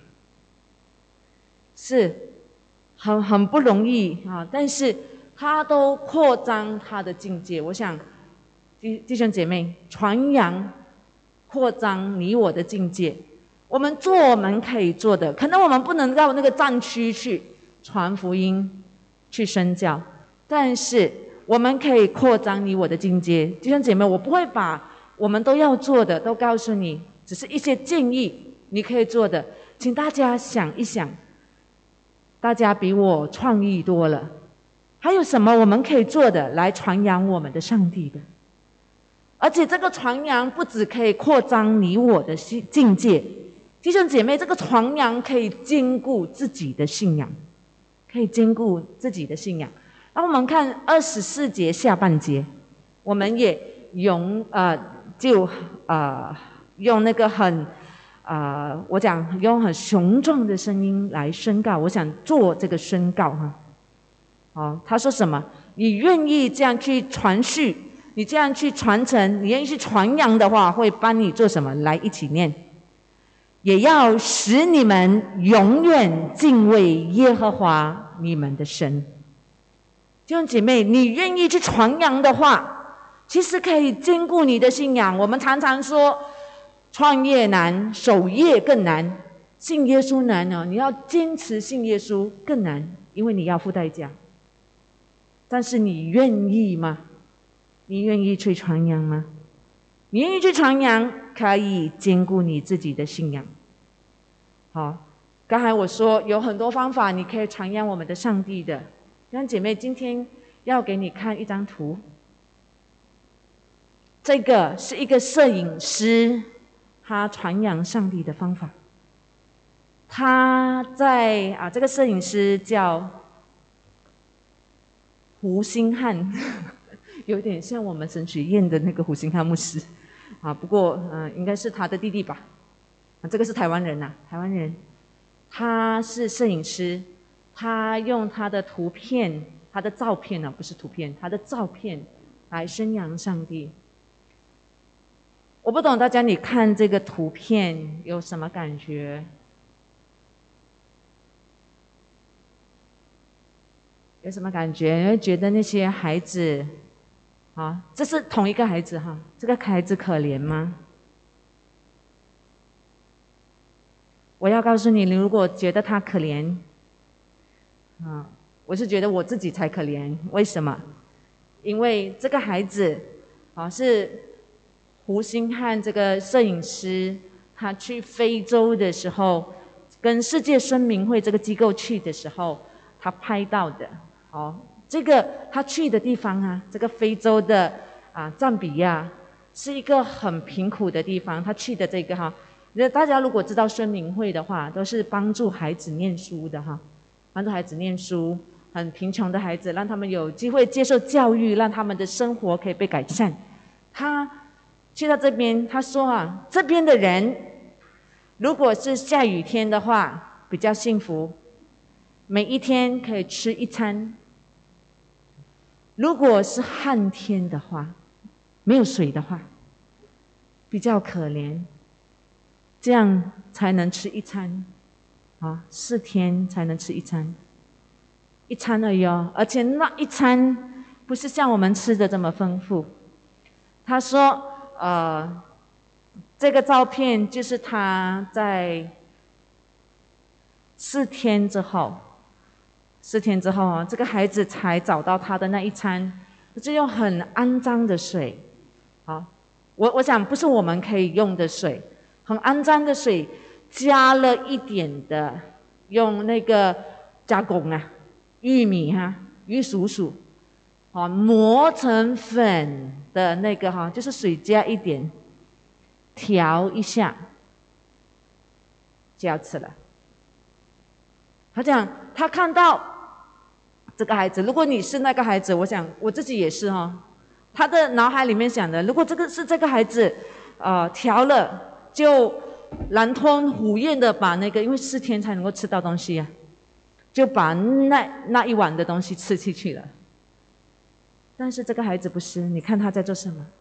是很很不容易啊！但是他都扩张他的境界。我想，弟弟兄姐妹，传扬、扩张你我的境界。我们做我们可以做的，可能我们不能到那个战区去传福音、去宣教，但是我们可以扩张你我的境界。弟兄姐妹，我不会把我们都要做的都告诉你。只是一些建议，你可以做的，请大家想一想。大家比我创意多了，还有什么我们可以做的来传扬我们的上帝的？而且这个传扬不只可以扩张你我的境界，弟兄姐妹，这个传扬可以兼顾自己的信仰，可以兼顾自己的信仰。那我们看二十四节下半节，我们也用呃就呃。用那个很，呃，我讲用很雄壮的声音来宣告，我想做这个宣告哈。哦，他说什么？你愿意这样去传续，你这样去传承，你愿意去传扬的话，会帮你做什么？来一起念，也要使你们永远敬畏耶和华你们的神。弟兄姐妹，你愿意去传扬的话，其实可以兼顾你的信仰。我们常常说。创业难，守业更难，信耶稣难哦。你要坚持信耶稣更难，因为你要付代价。但是你愿意吗？你愿意去传扬吗？ 你愿意去传扬，可以兼顾你自己的信仰。好，刚才我说有很多方法，你可以传扬我们的上帝的。弟兄姐妹，今天要给你看一张图，这个是一个摄影师他传扬上帝的方法。他在啊，这个摄影师叫胡星汉，有点像我们神学院的那个胡星汉牧师啊，不过嗯、呃，应该是他的弟弟吧。啊，这个是台湾人呐、啊，台湾人，他是摄影师，他用他的图片、他的照片啊，不是图片，他的照片来宣扬上帝。我不懂大家，你看这个图片有什么感觉？有什么感觉？你会觉得那些孩子，啊，这是同一个孩子哈，这个孩子可怜吗？我要告诉你，你如果觉得他可怜，啊，我是觉得我自己才可怜。为什么？因为这个孩子，啊，是胡星汉这个摄影师，他去非洲的时候，跟世界宣明会这个机构去的时候，他拍到的。哦，这个他去的地方啊，这个非洲的啊赞比亚，是一个很贫苦的地方。他去的这个哈。大家如果知道宣明会的话，都是帮助孩子念书的哈，帮助孩子念书，很贫穷的孩子，让他们有机会接受教育，让他们的生活可以被改善。他去到这边，他说啊，这边的人如果是下雨天的话，比较幸福，每一天可以吃一餐；如果是旱天的话，没有水的话，比较可怜。这样才能吃一餐，啊，四天才能吃一餐，一餐而已哦，而且那一餐不是像我们吃的这么丰富。他说，呃，这个照片就是他在四天之后，四天之后啊，这个孩子才找到他的那一餐，是用很肮脏的水，啊，我我想不是我们可以用的水。很肮脏的水，加了一点的，用那个加工啊，玉米哈、啊，玉蜀黍，啊，磨成粉的那个哈，就是水加一点，调一下，就要吃了。他讲，他看到这个孩子，如果你是那个孩子，我想我自己也是哈，他的脑海里面想的，如果这个是这个孩子，呃，调了。就狼吞虎咽的把那个，因为四天才能够吃到东西啊，就把那那一碗的东西吃进去了。但是这个孩子不是，你看他在做什么？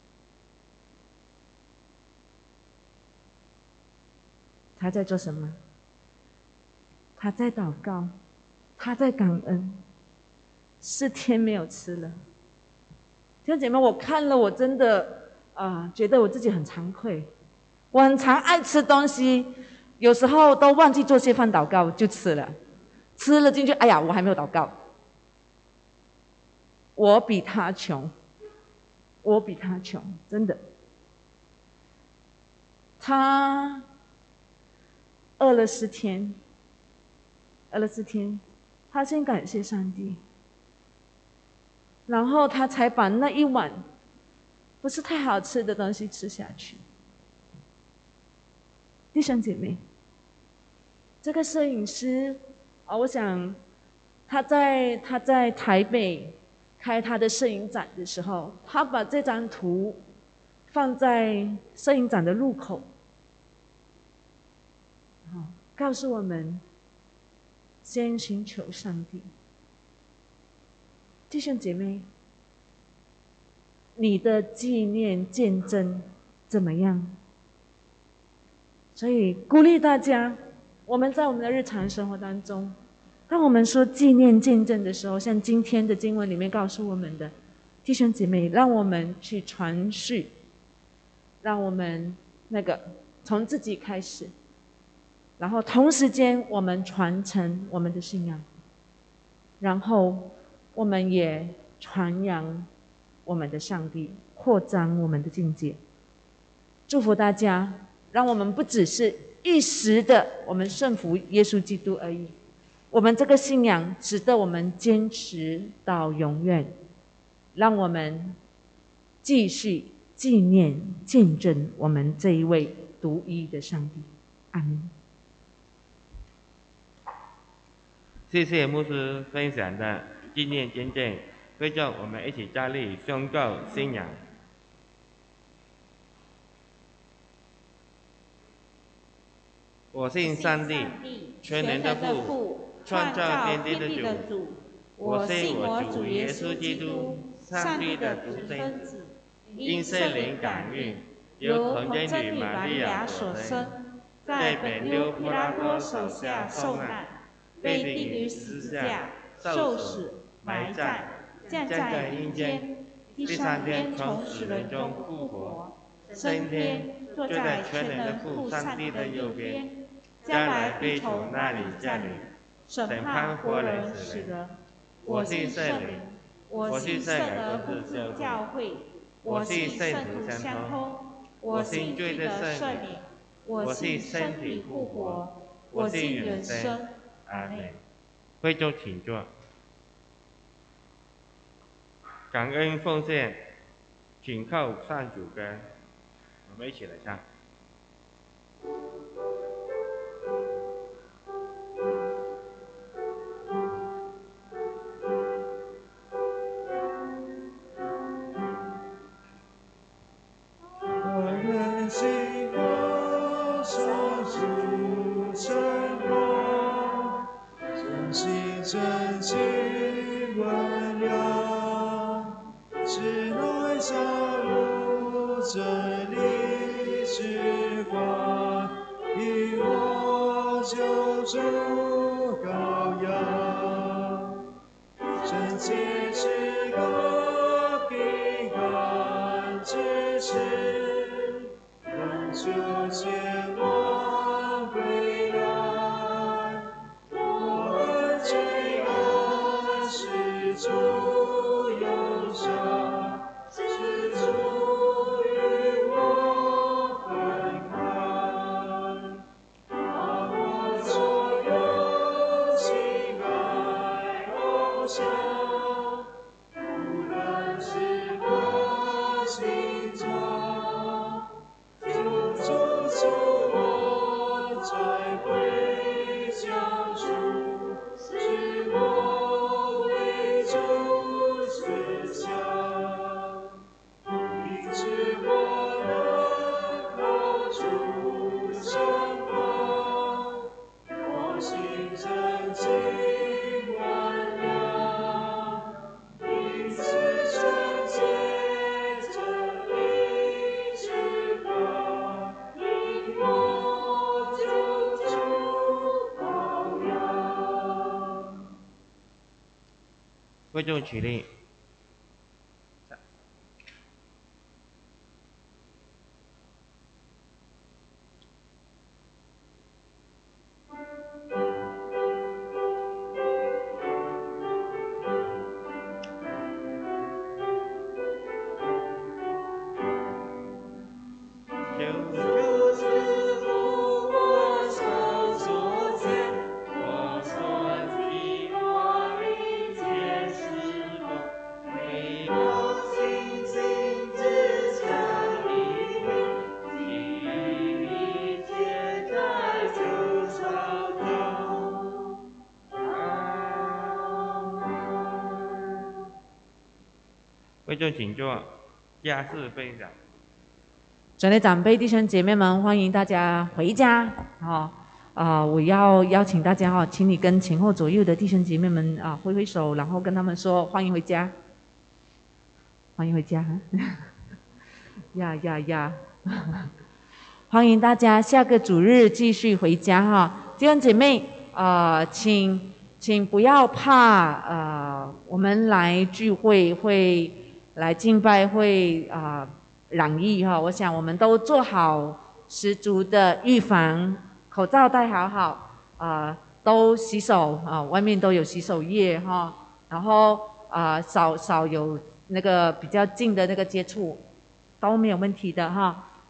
他在做什么？他在祷告，他在感恩。四天没有吃了，弟兄姐妹，我看了，我真的啊、呃，觉得我自己很惭愧。我很常爱吃东西，有时候都忘记做些饭祷告就吃了，吃了进去，哎呀，我还没有祷告。我比他穷，我比他穷，真的。他饿了四天，饿了四天，他先感谢上帝，然后他才把那一碗不是太好吃的东西吃下去。弟兄姐妹，这个摄影师啊，我想他在他在台北开他的摄影展的时候，他把这张图放在摄影展的入口，好，告诉我们先寻求上帝。弟兄姐妹，你的纪念见证怎么样？所以鼓励大家，我们在我们的日常生活当中，当我们说纪念见证的时候，像今天的经文里面告诉我们的，弟兄姐妹，让我们去传续，让我们那个从自己开始，然后同时间我们传承我们的信仰，然后我们也传扬我们的上帝，扩张我们的境界。 祝福大家，让我们不只是一时的我们顺服耶稣基督而已，我们这个信仰值得我们坚持到永远，让我们继续纪念见证我们这一位独一的上帝。阿们。 谢谢牧师分享的纪念见证，会众我们一起站立宣告信仰。我信上帝，全能的父，创造天地的主。我信我主耶稣基督，上帝的独生子，因圣灵感孕，由童贞女玛利亚所生，在本丢布拉多手下受难，被钉于十字架，受死，埋葬，降在阴间，第三天从死人中复活，升天，坐在全能的父上帝的右边，将来必从那里降临，审判活人死人。我信圣灵，我信圣而不是教会，我信圣徒相通，我信罪的赦免，我信身体复活，我信永生。阿门。会众请坐。感恩奉献，请靠上主歌，我们一起来唱。 真情温良，是乃小路真理之光，因我救主羔羊，圣洁是个平安之始，人就前往归来。罪恶是主忧伤，是主与我分开，把我所有情爱翱翔，无论是何情状，就主救我再回救主。是我为主持强，以致我能靠主生活，我心真情温良，因此纯洁真理之光，因我救主羔羊。 会众起立。会众请坐，家事分享。 主内长辈弟兄姐妹们，欢迎大家回家。哦，啊、呃，我要邀请大家哈、哦，请你跟前后左右的弟兄姐妹们啊、呃、挥挥手，然后跟他们说欢迎回家，欢迎回家。呀呀呀！欢迎大家下个主日继续回家哈，弟兄姐妹啊、呃，请请不要怕，呃，我们来聚会会。来敬拜会啊、呃，染疫哈，我想我们都做好十足的预防，口罩戴好好，啊、呃，都洗手啊、呃，外面都有洗手液哈，然后啊、呃、少少有那个比较近的那个接触，都没有问题的哈。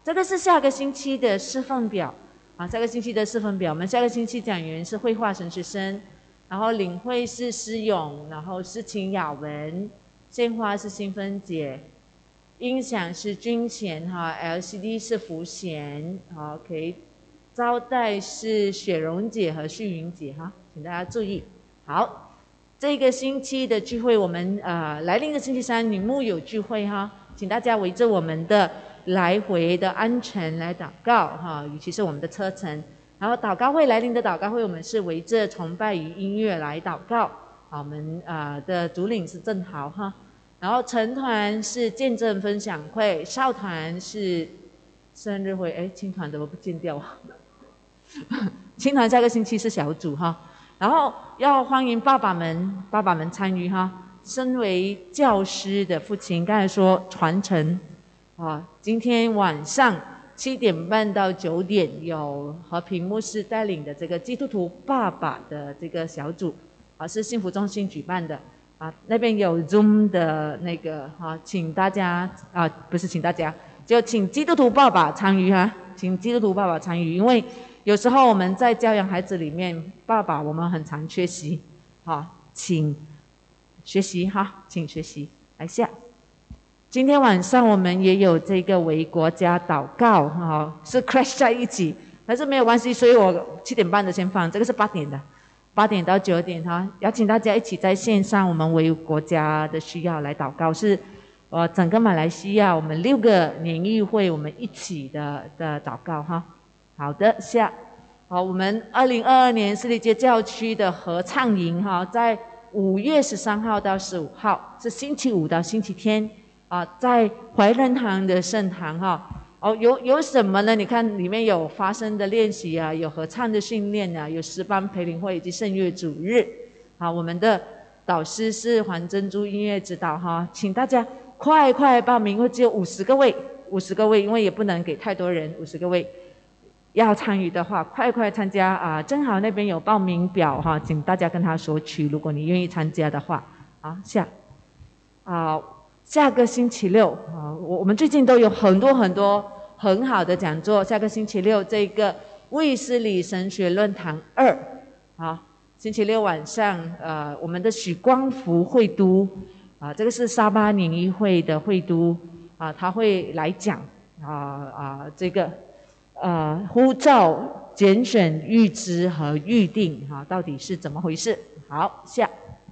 这个是下个星期的示范表啊，下个星期的示范表，我们下个星期讲员是绘画神学生，然后领会是诗咏，然后是秦雅文，献花是新芬姐，音响是军贤哈 ，L C D 是福贤，好 ，OK， 招待是雪蓉姐和旭云姐哈，请大家注意。好，这个星期的聚会，我们呃来临的星期三，女牧有聚会哈，请大家围着我们的来回的安城来祷告哈，尤其是我们的车程。然后祷告会来临的祷告会，我们是围着崇拜与音乐来祷告。好，我们呃的主领是郑豪哈。然后成团是见证分享会，少团是生日会，哎，青团怎么不见掉啊？青团下个星期是小组哈，然后要欢迎爸爸们，爸爸们参与哈。身为教师的父亲，刚才说传承啊，今天晚上七点半到九点有和平牧师带领的这个基督徒爸爸的这个小组啊，是幸福中心举办的。啊，那边有 Zoom 的那个哈、啊，请大家啊，不是请大家，就请基督徒爸爸参与哈、啊，请基督徒爸爸参与，因为有时候我们在教养孩子里面，爸爸我们很常缺席，好、啊，请学习哈，请学习。来下，今天晚上我们也有这个为国家祷告哈、啊，是 crash 在一起，但是没有关系，所以我七点半的先放，这个是八点的。八点到九点哈，邀请大家一起在线上，我们为国家的需要来祷告，是呃整个马来西亚我们六个年议会我们一起的的祷告哈。好的，下好，我们二零二二年士力街教区的合唱营哈，在五月十三号到十五号，是星期五到星期天啊，在怀仁堂的圣堂哈。哦，有有什么呢？你看里面有发声的练习啊，有合唱的训练啊，有诗班培灵会以及圣乐主日。好，我们的导师是黄珍珠音乐指导哈，请大家快快报名，因为只有五十个位，五十个位，因为也不能给太多人，五十个位。要参与的话，快快参加啊！正好那边有报名表哈，请大家跟他索取，如果你愿意参加的话。好，下啊。下个星期六啊，我我们最近都有很多很多很好的讲座。下个星期六这个卫斯理神学论坛二，啊，星期六晚上，呃，我们的许光福会督啊，这个是沙巴年议会的会督啊，他会来讲啊啊这个呃呼召、拣选、预知和预定哈、啊，到底是怎么回事？好，下。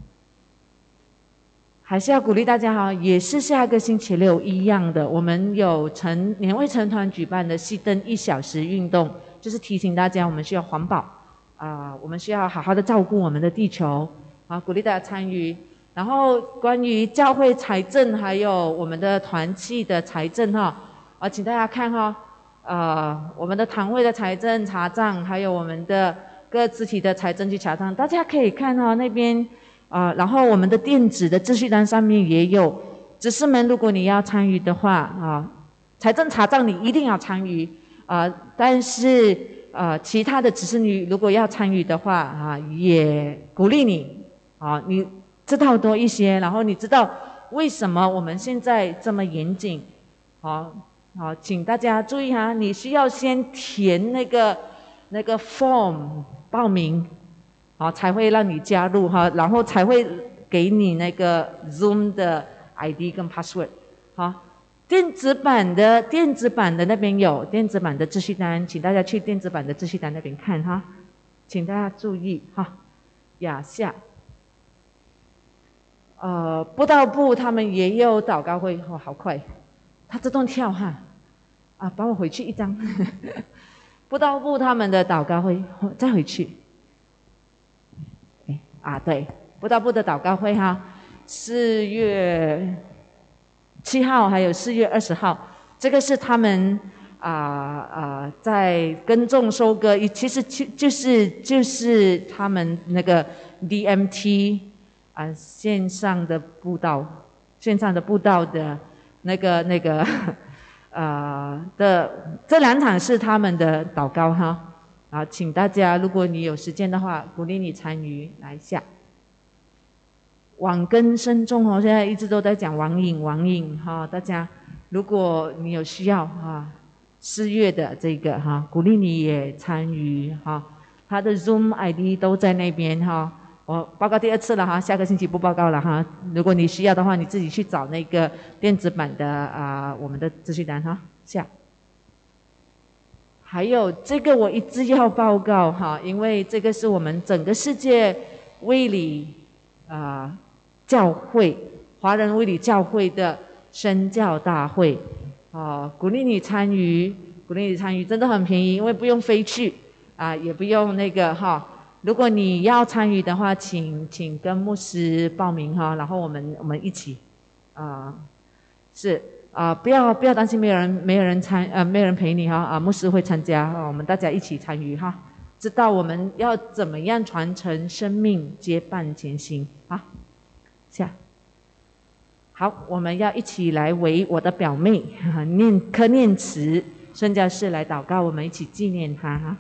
还是要鼓励大家哈，也是下个星期六一样的，我们有成年会成团举办的熄灯一小时运动，就是提醒大家我们需要环保啊、呃，我们需要好好的照顾我们的地球啊，鼓励大家参与。然后关于教会财政还有我们的团契的财政哈啊，请大家看哈，呃，我们的堂会的财政查账，还有我们的各肢体的财政去查账，大家可以看哈那边。啊、呃，然后我们的电子的秩序单上面也有，执事们，如果你要参与的话啊，财政查账你一定要参与啊、呃，但是呃，其他的执事你如果要参与的话啊，也鼓励你啊，你知道多一些，然后你知道为什么我们现在这么严谨，好，好，请大家注意哈，你需要先填那个那个 form 报名。好，才会让你加入哈，然后才会给你那个 Zoom 的 I D 跟 password。好，电子版的电子版的那边有电子版的秩序单，请大家去电子版的秩序单那边看哈，请大家注意哈。亚夏，呃，布道部他们也有祷告会，哦，好快，他自动跳哈，啊，帮我回去一张。布道部他们的祷告会，再回去。啊，对，布道部的祷告会哈，四月七号还有四月二十号，这个是他们啊啊、呃呃、在耕种收割，其实就就是就是他们那个 D M T 啊、呃、线上的布道，线上的布道的那个那个呃的这两场是他们的祷告哈。好，请大家，如果你有时间的话，鼓励你参与来一下。网根深重哦，现在一直都在讲网瘾，网瘾哈，大家，如果你有需要哈， 四月的这个哈，鼓励你也参与哈，他的 Zoom I D 都在那边哈。我报告第二次了哈，下个星期不报告了哈。如果你需要的话，你自己去找那个电子版的啊、呃，我们的资讯栏哈。下，还有这个我一直要报告哈，因为这个是我们整个世界卫理啊、呃、教会华人卫理教会的宣教大会啊、呃，鼓励你参与，鼓励你参与，真的很便宜，因为不用飞去啊、呃，也不用那个哈。如果你要参与的话，请请跟牧师报名哈，然后我们我们一起，啊、呃，是啊、呃，不要不要担心没有人没有人参呃没有人陪你哈啊，牧师会参加啊，我们大家一起参与哈，知道我们要怎么样传承生命，结伴前行啊。下，好，我们要一起来为我的表妹念科念词宣教士来祷告，我们一起纪念她哈。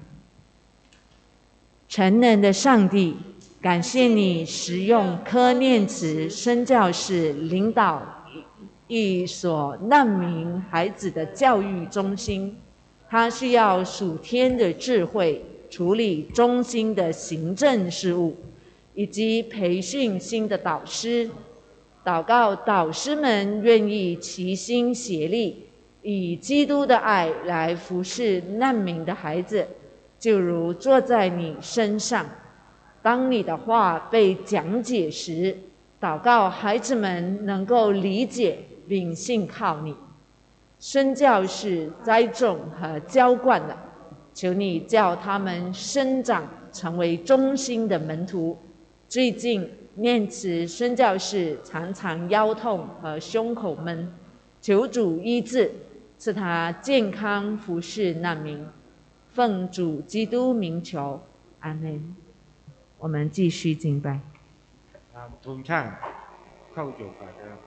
全能的上帝，感谢你使用科念慈宣教士领导一所难民孩子的教育中心，他需要属天的智慧处理中心的行政事务，以及培训新的导师。祷告导师们愿意齐心协力，以基督的爱来服侍难民的孩子。就如坐在你身上，当你的话被讲解时，祷告孩子们能够理解并信靠你。宣教士栽种和浇灌了，求你叫他们生长成为忠心的门徒。最近念慈宣教士常常腰痛和胸口闷，求主医治，赐他健康服侍难民。奉主基督名求，阿门。我们继续敬拜。 啊，ทุนช่างเข้าจบก่อนนะครับ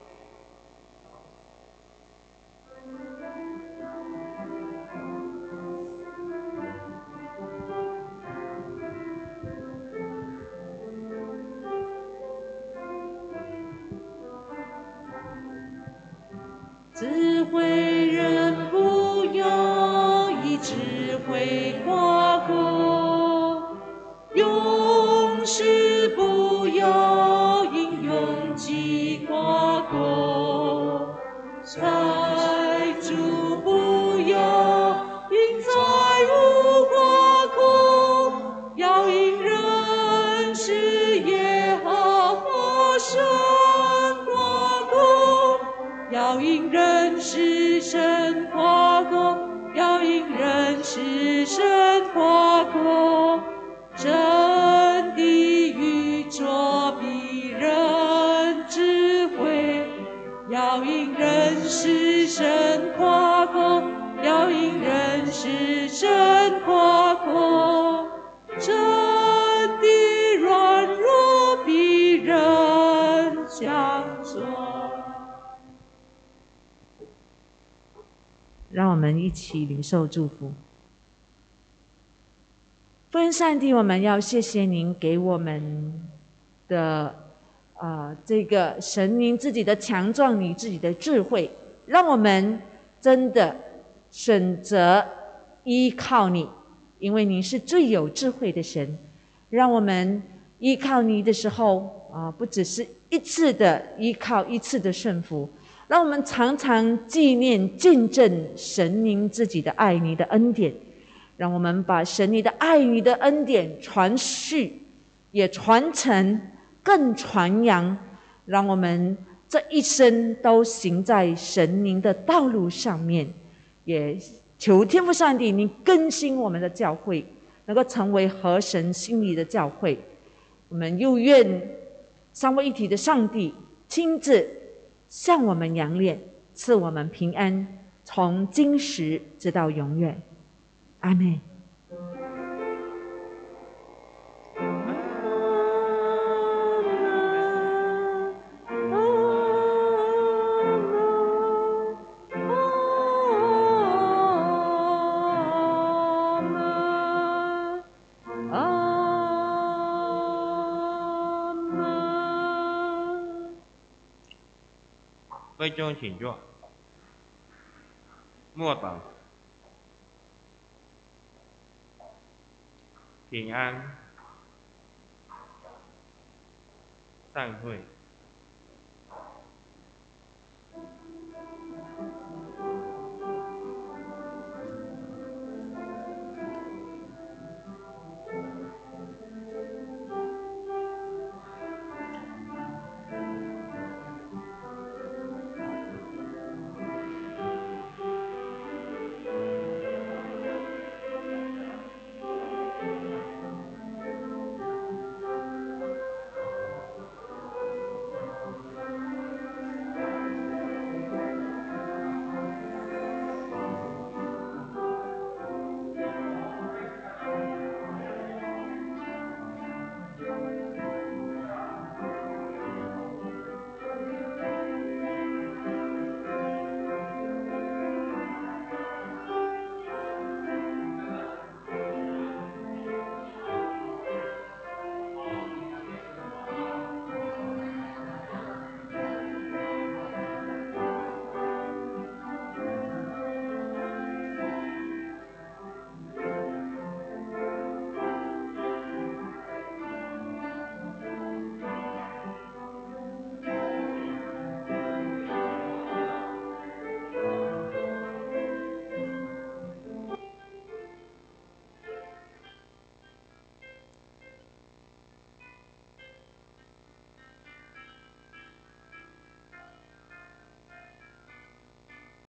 智慧人不要以智慧夸口，勇士不要因勇气夸口，财主不要因财物夸口，要因认识耶和华神夸口，要因认识神夸口，要因认识神夸口。真的愚拙比人智慧，要因认识神夸口，要因认识神夸口。真的软弱比人强壮。 让我们一起领受祝福。父恩上帝，我们要谢谢您给我们的呃这个神您自己的强壮，你自己的智慧，让我们真的选择依靠你，因为你是最有智慧的神。让我们依靠你的时候啊、呃，不只是一次的依靠，一次的顺服，让我们常常纪念见证神您自己的爱，你的恩典。让我们把神你的爱、你的恩典传续，也传承，更传扬。让我们这一生都行在神您的道路上面。也求天父上帝，您更新我们的教会，能够成为合神心意的教会。我们又愿三位一体的上帝亲自向我们扬脸，赐我们平安，从今时直到永远。阿们。 贵重请坐，默祷。 平安，散会。